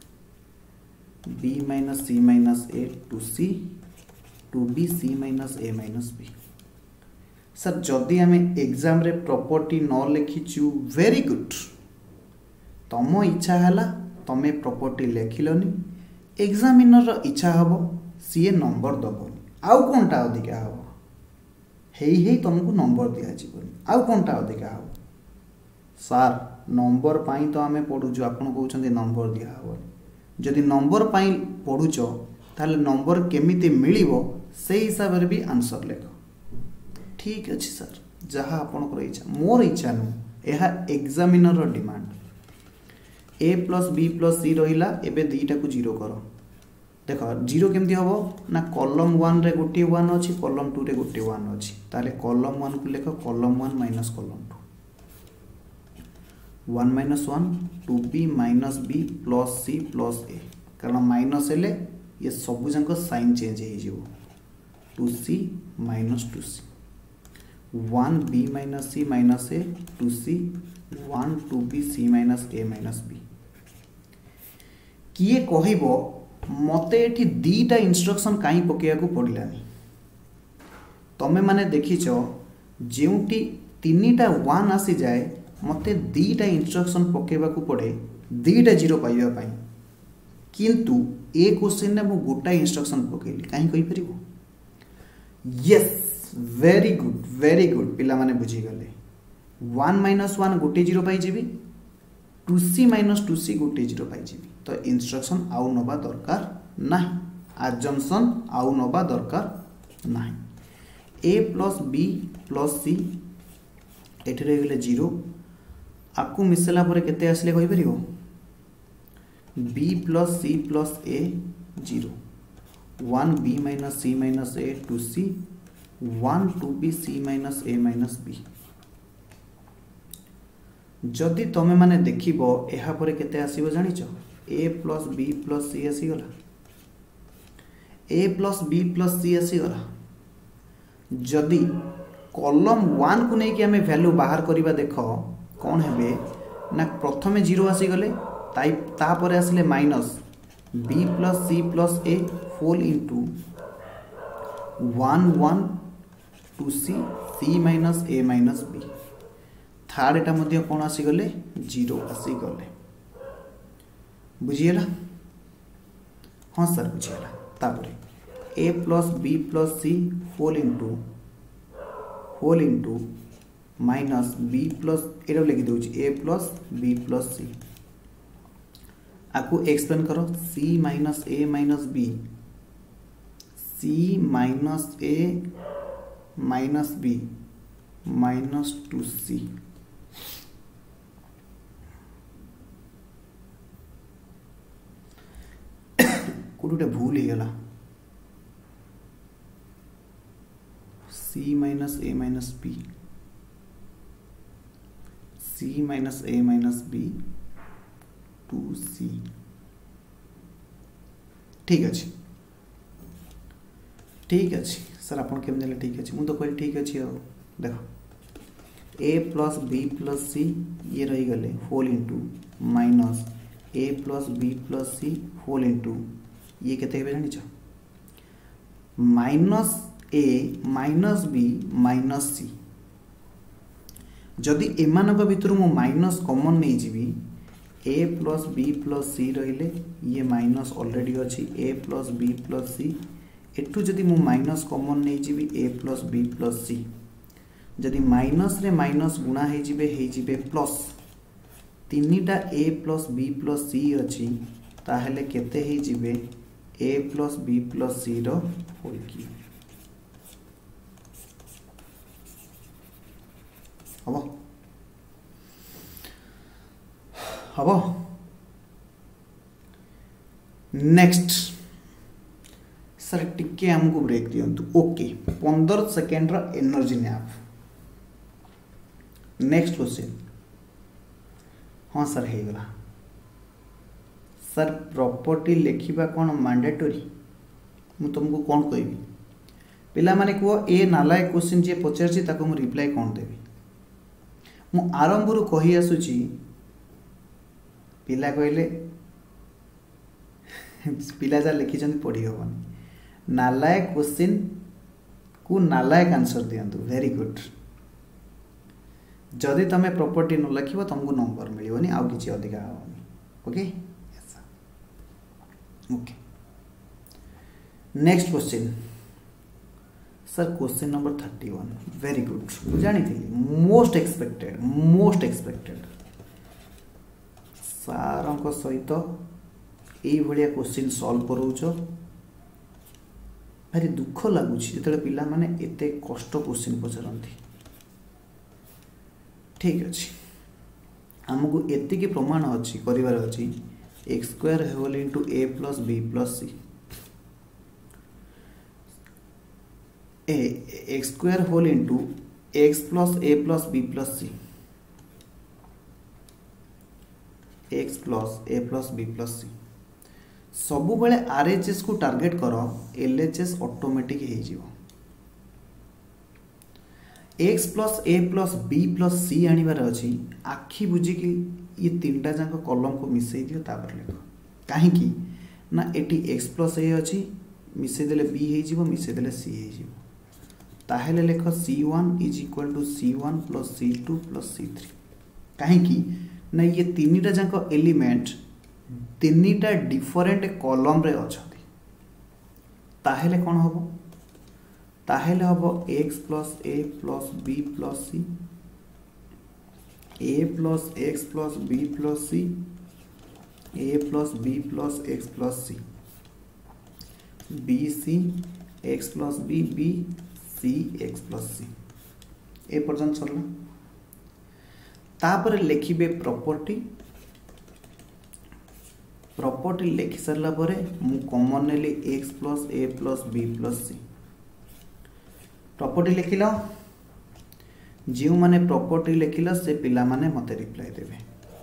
b minus C minus a two C two b c minus A minus b sir जदि आमे एग्जाम रे प्रॉपर्टी न लिखिचु वेरी गुड तम इच्छा हैला तमे प्रॉपर्टी लिखिलनी एग्जामिनर इच्छा हबो सीए नंबर दबोनी आउ कोनटा अधिका हबो हेई हेई तुमको नंबर दिया जीवनी आउ कोनटा अधिका हबो सर नंबर पाई तो आमे पढुजु आपन कहउछन्ती नंबर दिया हबो जदि नंबर पाई पढुचो ताले नंबर केमिति मिलिबो से हिसाब रे भी आंसर लेखो ठीक अच्छे सर जहाँ आपणकर इच्छा मोर इच्छा नु यह examiner demand a plus b plus c रहा एवं दुईटा को जीरो कर देख जीरो केमती हम ना कॉलम वन रे गोटे वन अच्छी कॉलम टू रे गोटे वन अच्छी ताले कॉलम वन को लेख column one minus column two one minus one two b minus b plus c plus a कारण माइनस हेले ये सबू जाक साइन चेंज हो two c minus two C one b minus C minus a two C one two b c minus A minus b किए कहब मते एठी दीटा इंस्ट्रक्शन कहीं पकेया पड़ानी तमें माने देखिच जोटी तीनटा वन आसी जाए मते दीटा इंस्ट्रक्शन पकेबा पड़े दीटा जीरो पाइबा किंतु ए क्वेश्चन ने मु गोटाए इंस्ट्रक्शन पकेली कहीं कहि परिबो yes very good very good पिला माने बुझी गले वन माइनस वन गोटे जीरो पाई जीवी two c minus two c गोटे जीरो पाई जीवी तो इंस्ट्रक्शन आउ नबा दरकार नाही अजम्पशन आउ नबा दरकार नाही a plus b plus c एठी रह गेले जीरो आकु मिसला पर केते आसले कहि परिबो b plus c plus a zero one b minus C minus a two C one two b c minus A minus b जदि तमे माने देखिबो एहा पर केते आसीबो जानिचो a plus b plus c आसी गला a plus b plus c आसी गला जदि कॉलम वन को नहीं कि हमें वैल्यू बाहर करिबा देखो कौन हेबे ना प्रथमे जीरो आसी गले ताई तापर आसले minus b plus c plus a whole into one one two c c minus A minus b third एटा मध्य कौन आसी गले जीरो आसी गले बुझिएला हाँ सर बुझिएला तापर a plus b plus c whole into whole into minus b plus एटा लिखि दउची a plus b plus c आपको एक्सप्लेन करो सी माइनस ए माइनस बी सी माइनस ए minus B minus two c कोटे भूल ही गला सी माइनस ए minus b c minus ए minus b two c ठीक अच्छे ठीक अच्छे सर आप ठीक अच्छे मुझे तो कहली ठीक अच्छे आ देख a plus b plus c ये रही गले whole into minus a plus b plus c whole into ये केते हेबे जानिछ माइनस ए माइनस बी माइनस सी जदि एमानक भितर मु माइनस कॉमन नहीं जीवी a plus b plus c रहिले ये माइनस ऑलरेडी अच्छी a plus b plus c एठू जदि मु माइनस कॉमन नहीं जीवी a plus b plus c जदि माइनस रे माइनस गुणा हे जिबे हे जिबे प्लस तीनटा a plus b plus c अच्छी ताहेले केते हे जिबे a plus b plus c row whole की हबो हबो नेक्स्ट सर टिके हमको ब्रेक दियंतु ओके पंद्रह सेकेंड रा एनर्जी नैप नेक्स्ट क्वेश्चन हाँ सर हे गला सर प्रॉपर्टी लिखिबा कोन मैंडेटरी मु तुमको कोन कहबी पिला माने को ए नालाय क्वेश्चन जे पचारछि ताको मु रिप्लाई कोन देबी मु आरंभ रु कहि आसुची पिला कहले पिला जा लिखि जंदी पढ़ी होबनी नालायक क्वेश्चन को नालायक आंसर दियंतु वेरी गुड जदि तमे प्रॉपर्टी न लिखिबो तुमको नंबर मिलिबोनी आउ किछि अधिका होबनी okay yes okay next question sir question number thirty one very good जानी थी मोस्ट एक्सपेक्टेड मोस्ट एक्सपेक्टेड सार सहित यही भाया क्वेश्चन सॉल्व करोच भारी दुख लगुच जो पिला माने एते कष्ट क्वेश्चन पचारती ठीक अच्छे आमको एतिकी प्रमाण अच्छी करार अच्छी x square whole into a plus b plus C a x square whole into x plus a plus b plus c x plus a plus b plus c सब बेले आर एच एस को target कर L H S automatic हो x plus a plus b plus c आनिबार अच्छी आखि बुझिकी ये तीन टा जाक कलम को मिसई दियो तापर लिख कहीं ना एटी एक्स प्लस ए अच्छी मिसई देले बी हो मिसई देले सी हो ताहेले लेख सी one is equal to C one plus C two plus C three कहीं ना ये तीन टा जाक एलिमेंट तीनिटा डिफरेंट कॉलम रे अछंती ताहेले कोन हबो ताहेले हबो x plus a plus b plus c a plus x plus b plus c a plus b plus x plus c b c x plus b b c x plus c ए पर्यंत सरला तापर लिखिबे property property लिखि सरला परे मु common नेली x plus a plus b plus c property लिखिला जो माने प्रॉपर्टी लिखिला से पिला माने मते रिप्लाई देबे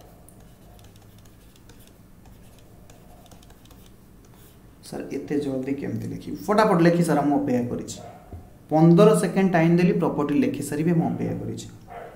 सर एते जल्दी केमते लिखि फटाफट लिखि सर हम अपेक्षा करिछि पंद्रह सेकंड टाइम देली प्रॉपर्टी लिखि सरीबे हम अपेक्षा करिछि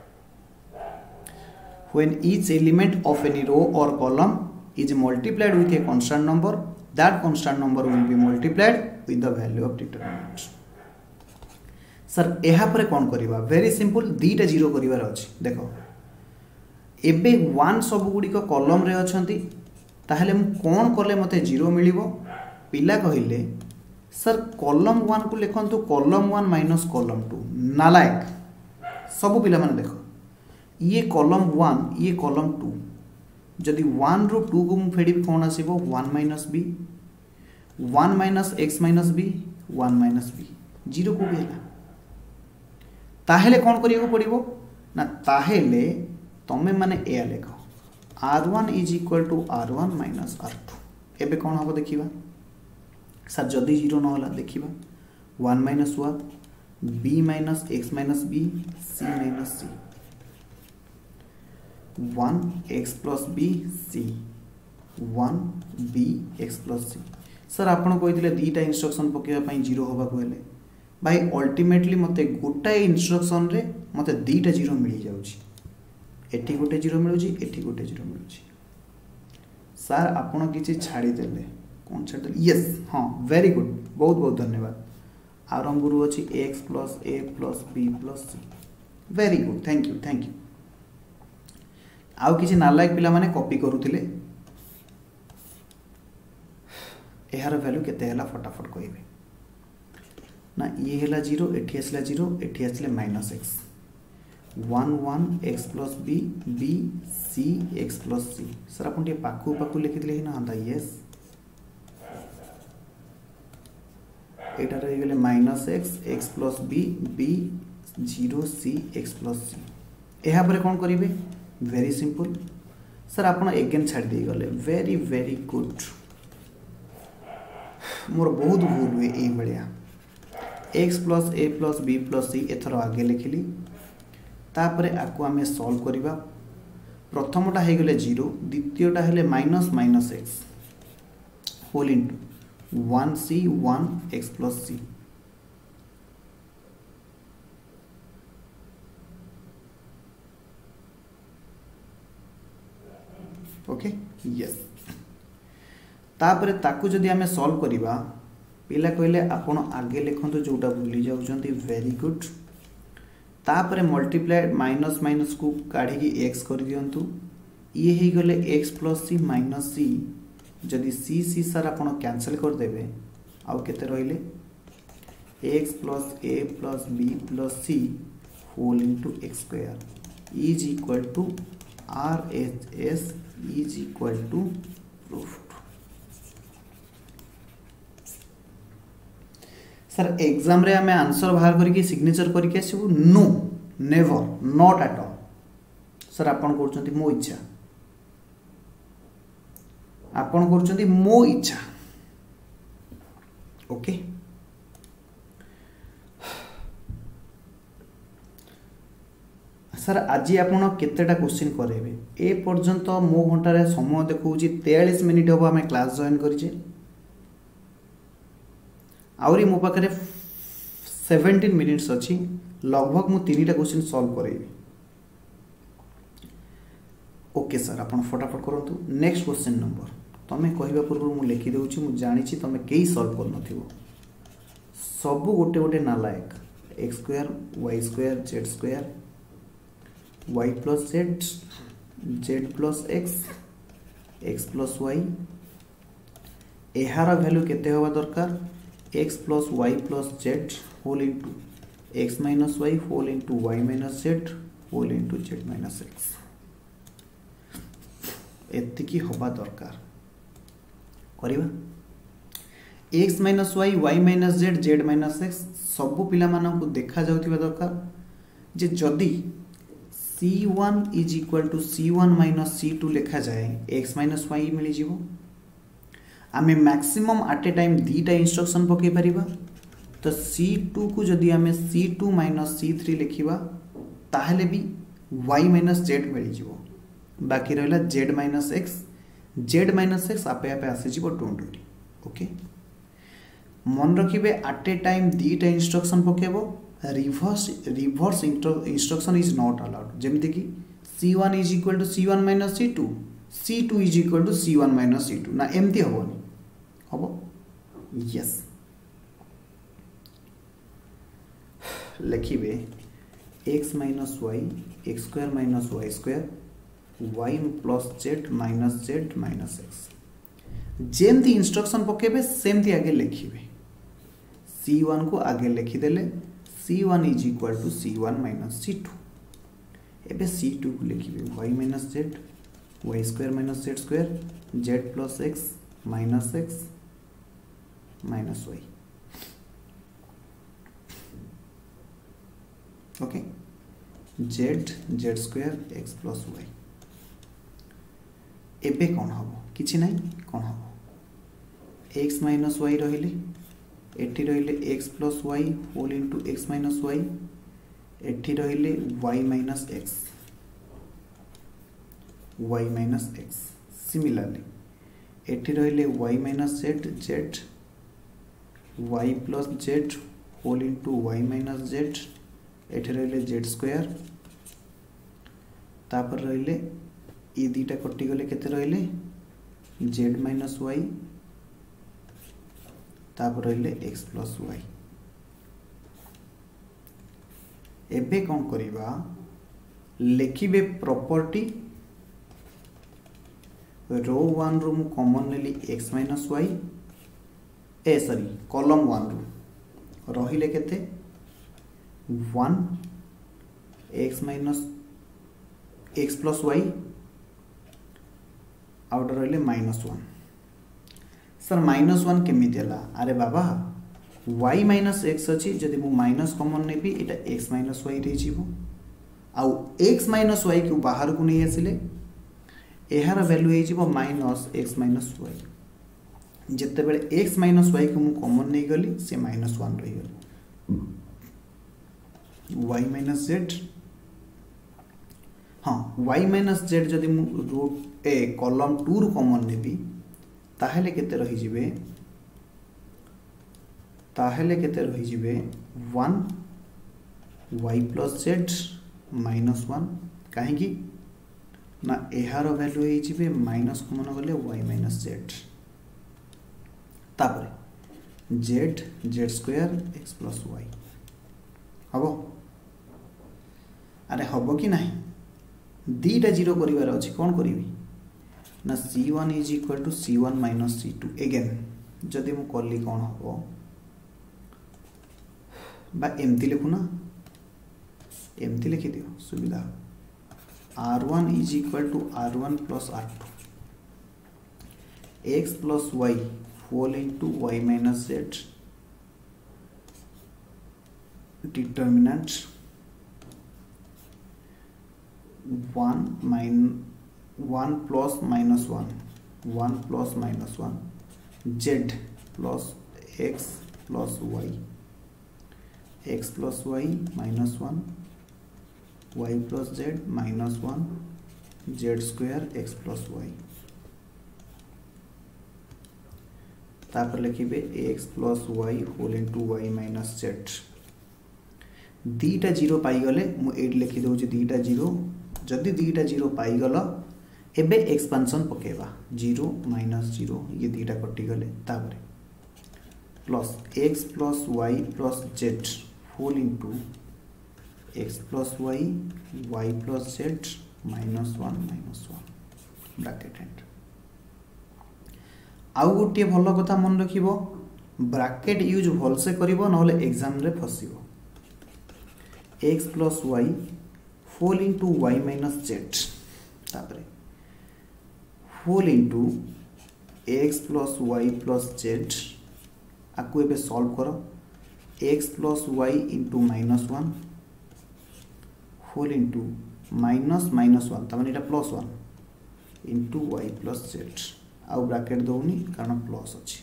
when each element of any row or column is multiplied with a constant number that constant number will be multiplied with the value of determinant sir एहा परे कोन करिबा वेरी सिंपल दीटा जीरो करिवार अछि देखो एबे वन सब गुडी को कॉलम रे अछंती ताहले हम कोन करले मते जीरो मिलिबो पिला कहिले सर कॉलम वन को लिखंतु column one minus column two नालायक सब पिला माने देखो ये कॉलम वन ये कॉलम टू जदि वन रु टू को मु फेडी कोन आसीबो one minus B one minus x minus B one minus B zero को भी हैला ताहेले कोन करियो पड़िबो ना ताहेले तमे माने ए लेखो r one is equal to are one minus r two एबे कोन हबो देखिबा सर जदि जीरो न होला देखिबा one minus one b minus x minus b c minus सी one x plus B C one b x plus c sir आपन कहिथिले दीटा इंस्ट्रक्शन पकेवा पई जीरो होबा को हेले भाई अल्टीमेटली मते गोटा इंस्ट्रक्शन रे मते दीटा जीरो मिली जाउची एठी गोटे जीरो मिलुची एठी गोटे जीरो मिलुची सर आपन किछि छाडी देले कोन छाडी देले यस हां वेरी गुड बहुत बहुत धन्यवाद आरंभ गुरु अछि x plus a plus b plus c very good thank you thank you आउ किसी नालायक पिला माने कॉपी करूथिले एहार वैल्यू केते हैला फटाफट कहिबे ना ये हैला जीरो एठी आसला जीरो एठी आसले minus x one one x plus b b c x plus c sir अपन टे पाकू पाकू लिखि दिले ना हंदा यस एटा रहि गेले minus x x plus b b zero c x plus c एहा परे कोन करिवे वेरी सिंपल सर आपन अगेन छाड़ दे गले वेरी वेरी गुड मोर बहुत भूल हुए ए बलिया x plus a plus b plus c एथर आगे लिखिली तापरे आकु आमे सॉल्व करिबा प्रथमटा हे गले जीरो द्वितीयटा हेले minus minus x whole into one c one x plus c okay yes तापरे ताकू जदि आमे सॉल्व करिबा पिला कहले आपण आगे लिखंतु जोटा भूली जाउछंती वेरी गुड तापरे मल्टीप्लाई माइनस माइनस को काढी की x कर दियंतु ये हे गले x plus c minus c जदि c c सर आपण कैंसिल कर देबे आउ केते रहिले x plus a plus b plus c whole into x square is equal to r h s is equal to proved sir exam रे हमें answer बाहर करके सिग्नेचर करके आसबु no never not at all sir आपण करचंती मो इच्छा आपण करचंती मो इच्छा ओके सर आज आपण केतेटा क्वेश्चन करेबे ए पर्यंत मो घंटारे समय देखौची तैंतालीस मिनिट हो हमें क्लास जॉइन करिजे आउरी मो पाखरे सत्रह मिनिट्स अछि लगभग मु तीनटा क्वेश्चन सॉल्व करेबी ओके सर आपण फटाफट करंतु नेक्स्ट क्वेश्चन नंबर तमे कहबा पूर्व मु लिखि देउची मु जानिछि तमे केही सॉल्व कर नथिबो सब गोटे गोटे नालायक x square y square z square y plus z z plus x x plus y एहार वैल्यू केते होगा दरकार x plus y plus z whole into x minus y whole into y minus z whole into z minus x एतिकी होगा दरकार करिबा x minus y y minus z z minus x सबु पिला मानन को देखा जाउथिबा दरकार जे जदी c one is equal to C one minus C two लिखा जाए एक्स माइनस वाई मिली जीवो आमे मैक्सिमम एट ए टाइम दीटा इंस्ट्रक्शन पके परिबा तो सी टू को जदी आमे C two minus C three लिखिबा ताहले भी वाई माइनस जेड मिली जीवो बाकी रहला z minus x z minus x आपे आपे आसी जीवो ट्वेंटी ओके मन रखिबे एट ए टाइम दीटा इंस्ट्रक्शन पकेबो reverse reverse instruction is not allowed जेमति कि सी one is equal to C one minus C two C two is equal to C one minus C two ना एमती हबोनी हबो यस लिखिबे x minus y x square minus y square y plus z minus z minus x जेमती instruction पकेबे सेमती आगे लिखिबे सी वन को आगे लिखी देले C one is equal to C one minus C two एबे सी टू को लिखिबे y minus z y square minus z square z plus x minus x minus y okay z z square x plus y एबे कौन हबो किछि नाही कौन हबो x माइनस y रहिले एठी रहिले x plus y whole into x minus y एठी रहिले y minus x y minus x similarly एठी रहिले y minus z z y plus z whole into y minus z एठी रहिले z स्क्वायर तापर रहिले ये दीटा कटि गले केते रहिले z माइनस y तापर रहिले x प्लस y एबे कौन करिबा लिखिबे प्रॉपर्टी रो वन रो मु कॉमन नेली x माइनस y ए सॉरी कॉलम वन रो रहिले केते one x minus x plus y out रहिले minus one sir minus one केमी देला अरे बाबा y माइनस x अच्छी जदि मु माइनस कॉमन नेबी एटा x माइनस y रे जीवो आउ x माइनस y को बाहर को नहीं आसिले एहार वैल्यू हे जीवो माइनस x माइनस y जते बेले x माइनस y को मु कॉमन नहीं गली से माइनस वन रही गली y माइनस z हाँ y माइनस z जदि मु रूट ए कॉलम टू रु कॉमन नेबी ताहेले केते रही जिवे ताहेले केते रही जिवे one y plus z minus one काहे की ना एहार वैल्यू हे जिवे माइनस कॉमन गले y माइनस z तापरे z z square x plus y हबो अरे हबो कि नहीं दीटा जीरो करिवार अछि कोन करिवि ना C one is equal to C one minus C two again जदि मु कली कोन हबो बा एमती लिखु ना एमती लिखि दियो सुविधा R one is equal to are one plus R two x plus y whole into y minus z determinant one minus one plus minus one one plus minus one z plus x plus y x plus y minus one y plus z minus one z square x plus y तापर लिखिबे x plus y whole into y minus z दीटा zero पाई गले मु eight लिखि दउ जे दीटा zero जदि दीटा zero पाई गलो एबे एक्सपेंशन पकेबा जीरो माइनस जीरो ये दीटा कटि गले तापरे plus x plus y plus z whole into x plus y y plus z minus one minus one bracket end आउ गोटे भल कथा मन रखिबो ब्रैकेट यूज भलसे करिवो नहले एग्जाम रे फसिबो x plus y whole into y minus z तापरे whole into x plus y plus z आकु एबे सॉल्व करो x plus y into minus one whole into minus minus one तमाने एटा plus one into y plus z आउ bracket दउनी कारण plus अछि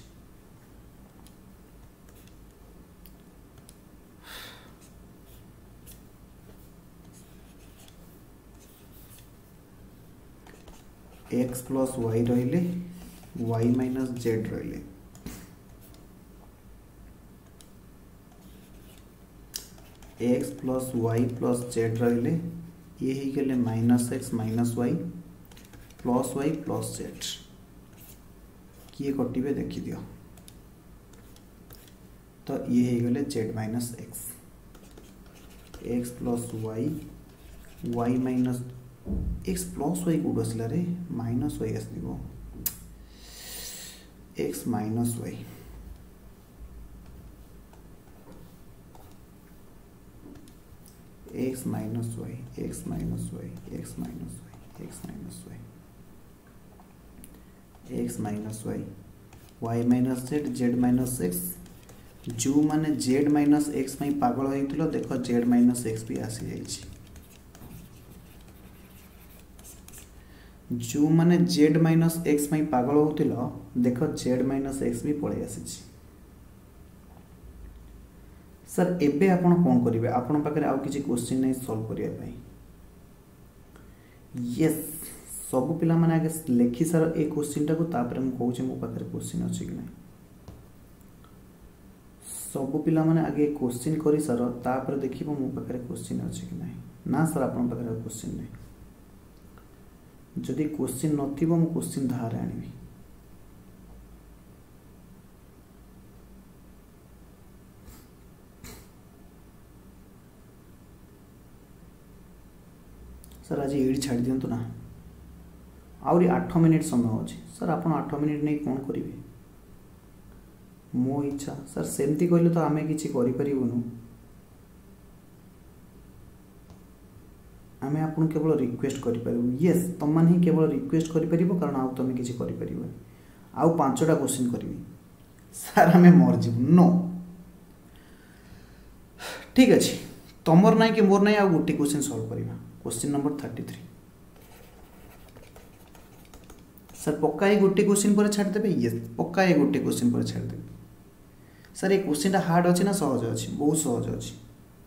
x प्लस y रहिले y माइनस z रहिले x plus y plus z रहिले ये ही गले minus x minus y plus y plus z किए कटिबे देखि दियो तो ये ही गले z minus x x plus y y minus x plus y कोड असला रे माइनस y आसदिबो x minus y x minus y x minus y x minus y x minus y x minus y y minus z z minus x जो माने z minus x में पागल होइतिलो देखो z minus x भी आसी जाइछि जो माने z माइनस x में पागल होतिलो देखो z माइनस x भी पळे आसीछि सर एबे आपण कोन करिवे आपण पाखरे आउ किछि क्वेश्चन नै सॉल्व करिया पई यस सब पिला माने आगे लेखि सर ए क्वेश्चन टा को तापर हम कहू छै मो पाखरे क्वेश्चन अछि कि नै सब पिला माने आगे क्वेश्चन करी सर तापर देखिबो मो पाखरे क्वेश्चन अछि कि नै ना सर आपण पाखरे क्वेश्चन नै जदि क्वेश्चन नथिबो मो क्वेश्चन धार आनिबी सर आज एडी छाड़ दियंतु ना आउरी आठ मिनिट समय अछि सर आपण आठ मिनिट नै कोन करिवे मो इच्छा सर सेमती कहले तो आमे किछि करि परिबोनु आमे आपण केवल रिक्वेस्ट करि परिबो यस तुम मान ही केवल रिक्वेस्ट करि परिबो कारण आउ तुम किछि करि परिबो आउ पांचटा क्वेश्चन करिवि सर आमे मर जिवु नो ठीक अछि तमर नै कि मोर नै आउ गुटी क्वेश्चन सॉल्व करिबा question number thirty three sir पक्का ये गोटे क्वेश्चन पर छाड़ देबे यस पक्का ये गोटे क्वेश्चन पर छाड़ देबे सर ये क्वेश्चन टा हार्ड अछि ना सहज अछि बहुत सहज अछि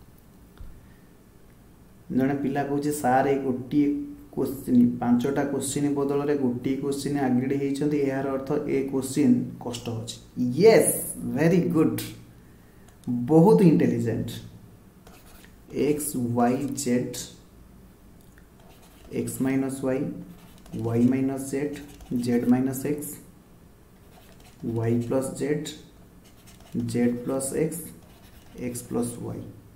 जने पिला कहूचे सार ये गोटे क्वेश्चन पांचटा क्वेश्चन बदल रे गोटे क्वेश्चन आग्रीड हेइचंती यार अर्थ ए क्वेश्चन कष्ट अछि यस वेरी गुड बहुत intelligent x y z x minus y y minus z z minus x y plus z z plus x x plus y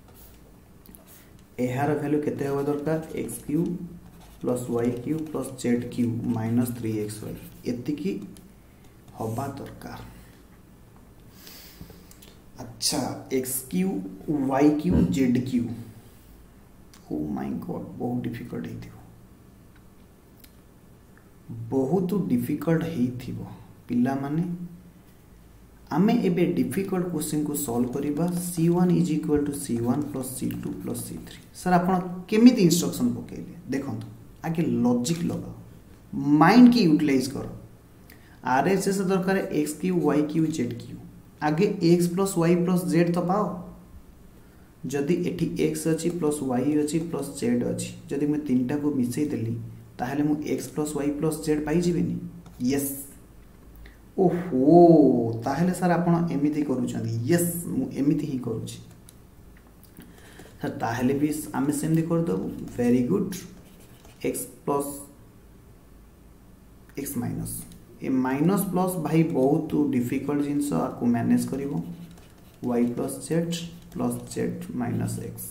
एहार वैल्यू केते होबा दरकार x cube plus y cube plus z cube minus three x y एतिकी होबा दरकार अच्छा x cube y cube z cube oh my god बहुत difficult है थियो बहुत डिफिकल्ट है थियो पिला माने आमे एबे डिफिकल्ट क्वेश्चन को सॉल्व करिबा C one is equal to C one plus C two plus C three sir आपण केमिति इंस्ट्रक्शन पकेले देखंतु आगे लॉजिक लगाओ माइंड की यूटिलाइज करो आरएसएस दरकार x cube y cube z cube आगे x plus y plus z तो पाओ जदि एठी x अछि प्लस y अछि प्लस z अछि जदि मैं तीनटा को मिसई देली ताहले मु x plus y plus z पाई जिबेनी यस ओहो ताहले सर आपण एमिति करूछंदी यस मु एमिति ही करूछि सर ताहले भी आमे सेमदी कर दो very good x plus x minus ए माइनस प्लस भाई बहुत डिफिकल्ट जिंस आपको मैनेज करिवो y plus z plus z minus x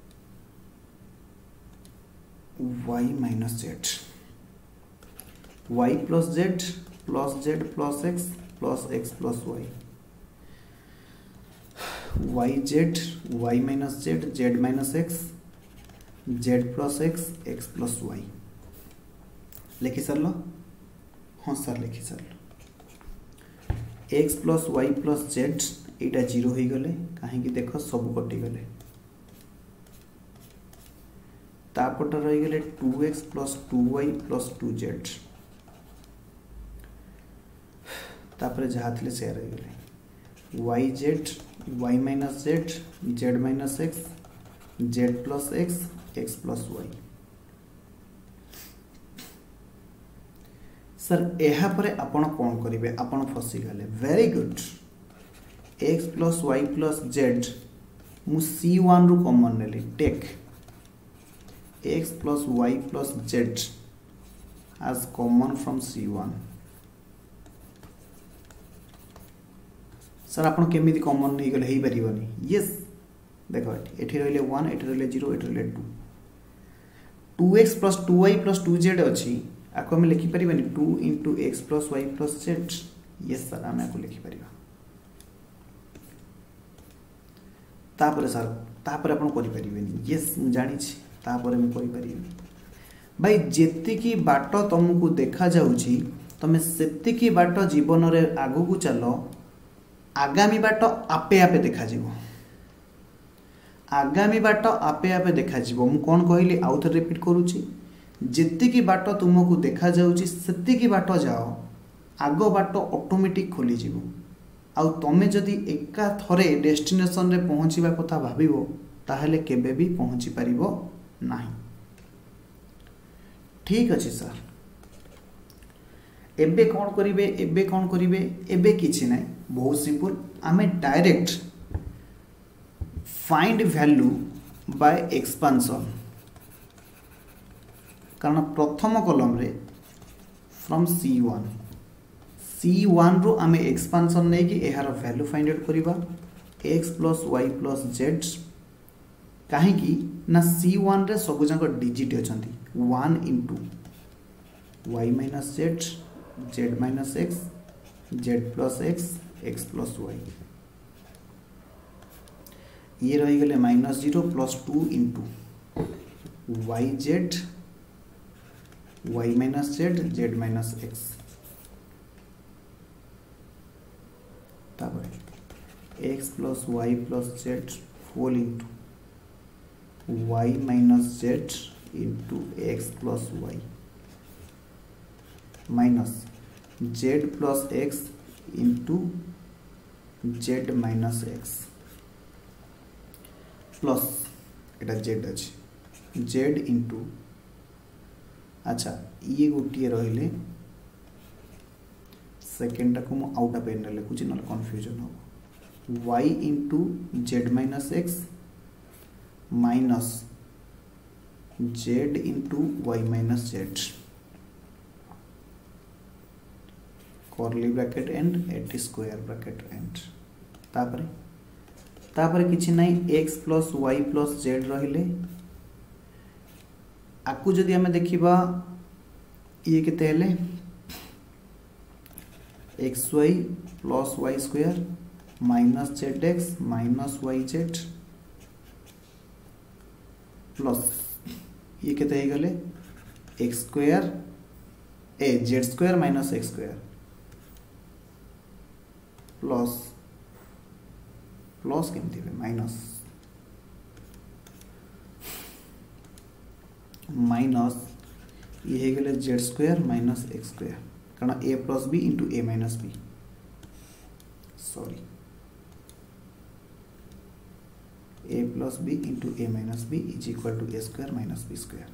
y minus z y plus z plus z plus x plus x plus y, y z y minus z z minus x z plus x x plus y. लिखि सार? हाँ sir लिखि सार। X plus y plus z यहाँ zero हो गले, कहीं देख सब कटिगले। तापटे रहीगले two x plus two y plus two z, तापर जहाँ थे से रहीगले y z y minus z z minus x z plus x x plus y. Sir यापर आपण कौन करेंगे? आपण फसीगले। Very good. X plus y plus z मु सी वन रु कॉमन नेली। Take x plus y plus z as common from C one. Sir आपण केमिति कॉमन नहीं गले? हो पारिबनी। यस देखो एठी रहले वन एठी रहले जीरो एठी रहले two. Two x plus two y plus two z अच्छी आपको आम लिखिपर two into x plus y plus z. Yes sir आम आपको लिखिपर। तापर सर तापर आप करें? यस मुझे जानी तापर मुझे भाई जेतिकी बाट तुमको देखा जाउची तमे सेतिकी बाट जीवन रे आगु को चलो। आगामी बाट आपे आपे देखा जीवो। आगामी बाट आपे आपे देखा जीवो। मु कोन कहली आउ थ रिपीट करूची, जेतिकी बाट तुमको देखा जाउची सेतिकी बाट जाओ, आगो बाट ऑटोमेटिक खोली जीवो। आउ तमे जदि एका थरे डेस्टिनेशन रे पहुँचीबा कथा भाबिबो ताहले केबे भी पहुँची पारिबो नाही। ठीक अच्छे सर। एबे कौन करिवे? एबे कौन करिवे? एबे किछि नाही, बहुत सिंपल। आमे direct find value by expansion, कारण प्रथम कॉलम रे from C one C one रु आमे एक्सपांशन नहीं कि यार वैल्यू फाइंड आउट करिबा x plus y plus z. कहीं ना सी वन रे सब जाक डिजिट अछंती one into y minus z z minus x z plus x x plus y. ये रही गले minus zero plus two into y z y minus z z minus x. X plus y plus z whole into y minus z into x plus y minus Z plus x into z minus x plus iota Z अच्छे Z into अच्छा ये गोटे रहिले second को मु outta pen रे लिखुची न confusion हो। y into z minus x minus z into y minus z curly bracket end at square bracket end तापरे तापरे किछि नाही x plus y plus z रहिले। आकु जदि हमें देखिबा ये केते हेले x y plus y square minus z x minus y z plus ये केते हे गले x square a z square minus x square plus plus केमती माइनस माइनस ये हे गले Z square minus x square कारण a plus b into A minus b sorry a plus b into A minus b is equal to a square minus b square.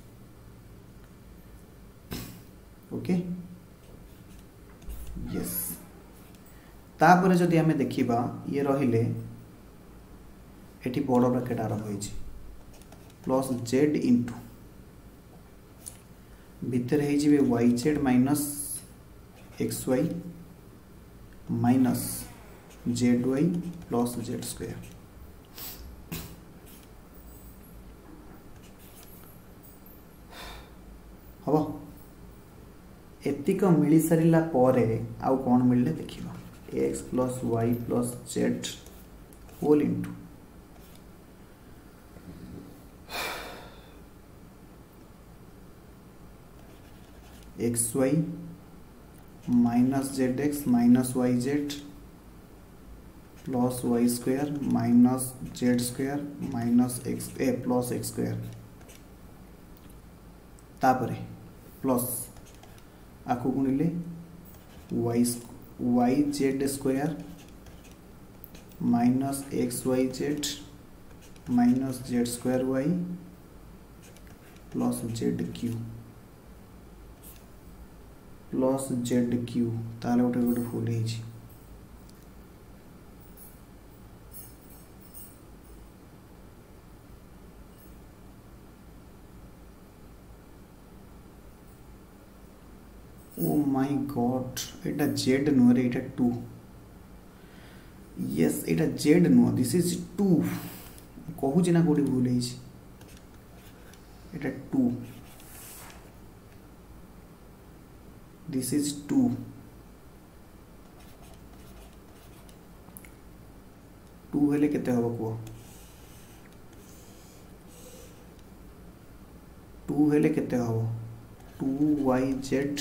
Okay yes तापर जदि आमे देखिबा ये रहिले एटी बड़ bracket आरंभ होइछि plus Z into भितर है जी y z minus x y minus z y plus z square हम एतिक मिल सारा पर आउ कौन मिलले देखिबा x plus y plus z whole into x y minus z x minus y z plus y square minus z square minus x a plus x square तापरे प्लस आकु गुणिले y y z square minus x y z minus z square y plus z Q plus z cube ताले गोटे गोटे full है oh my god एटा z नुह रे एटा टू यस एटा जेड नुह दिस इज टू कहू ना कोडी भूल है एटा two this is two two हेले केते हबो को टू हेले केते हबो two y z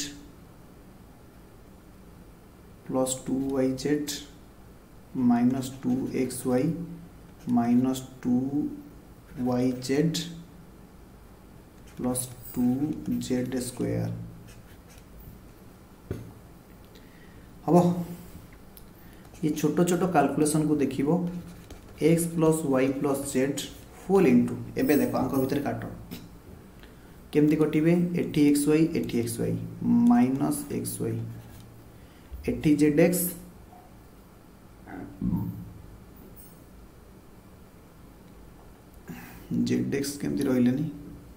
plus two y z minus two x y minus two y z plus two z square हम ये छोट छोट कैलकुलेशन को देखिबो x plus y plus z whole into एबे देखो आंक भीतर काट केमती कटिबे एटी एक्स वाई एटी x y minus x y एटी जेड एक्स जेड एक्स केमती रहिलेनी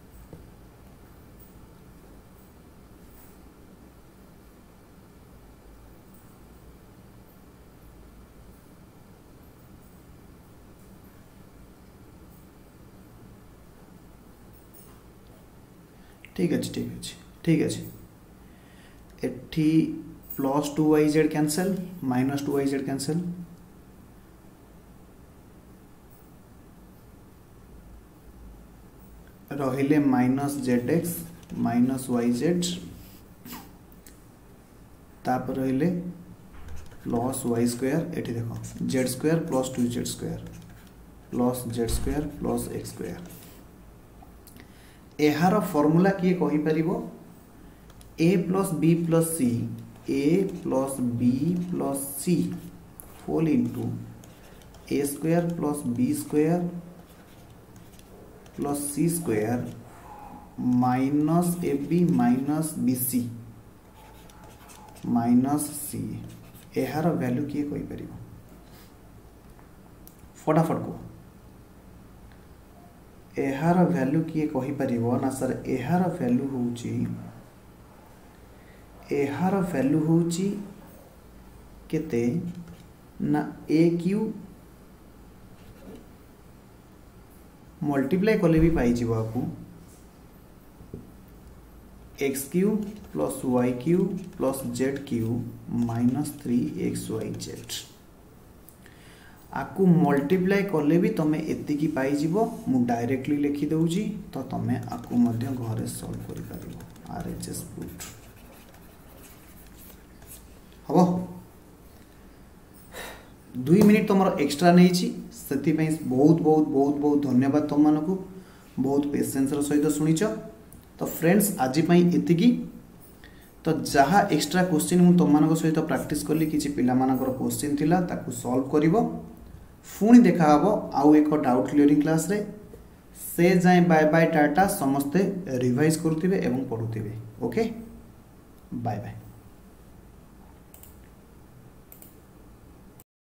ठीक अच्छे ठीक अच्छे ठीक अच्छे एटी plus two y z cancel minus two y z cancel रहिले minus z x minus y z तापर रहिले प्लस वाई स्क्वायर एटी देखो z square plus two z square plus z square plus x square एहार formula किए कहि परिबो a plus b plus C A plus b plus c whole into a square plus b square plus c square minus a b minus b c minus c एहार value किए कहि परिबो फटाफट को एहार value किए कहि परिबो ना सर एहार वैल्यू होउची एहार value होउची केते ना ए क्यू मल्टीप्लाई कले भी पाई जीवो आपु x cube plus y cube plus z cube minus three x y z आकु मल्टीप्लाई कले भी तमे एतिकी पाई जीवो मु डायरेक्टली लिखि दउजी तो तमे आकु मध्य घरे सॉल्व करि पारिबो आरएचएस पुट हबो दुई मिनिट तुमर एक्स्ट्रा नहीं छी सेति पई बहुत बहुत बहुत बहुत धन्यवाद तुम मानको बहुत पेशेंस रो सहित सुनिछ तो फ्रेंड्स आज पई एतिकी तो जहाँ एक्स्ट्रा क्वेश्चन मु तुम मानको सहित प्रैक्टिस करली किछि पिला मानकर क्वेश्चन थिला ताकू सॉल्व करिवो पुणी देखा हबो आउ एक डाउट क्लियरिंग क्लास रे से जाए बाय बाय टाटा समस्ते रिवाइज करुथिबे एवं पढुथिबे ओके बाय बाय।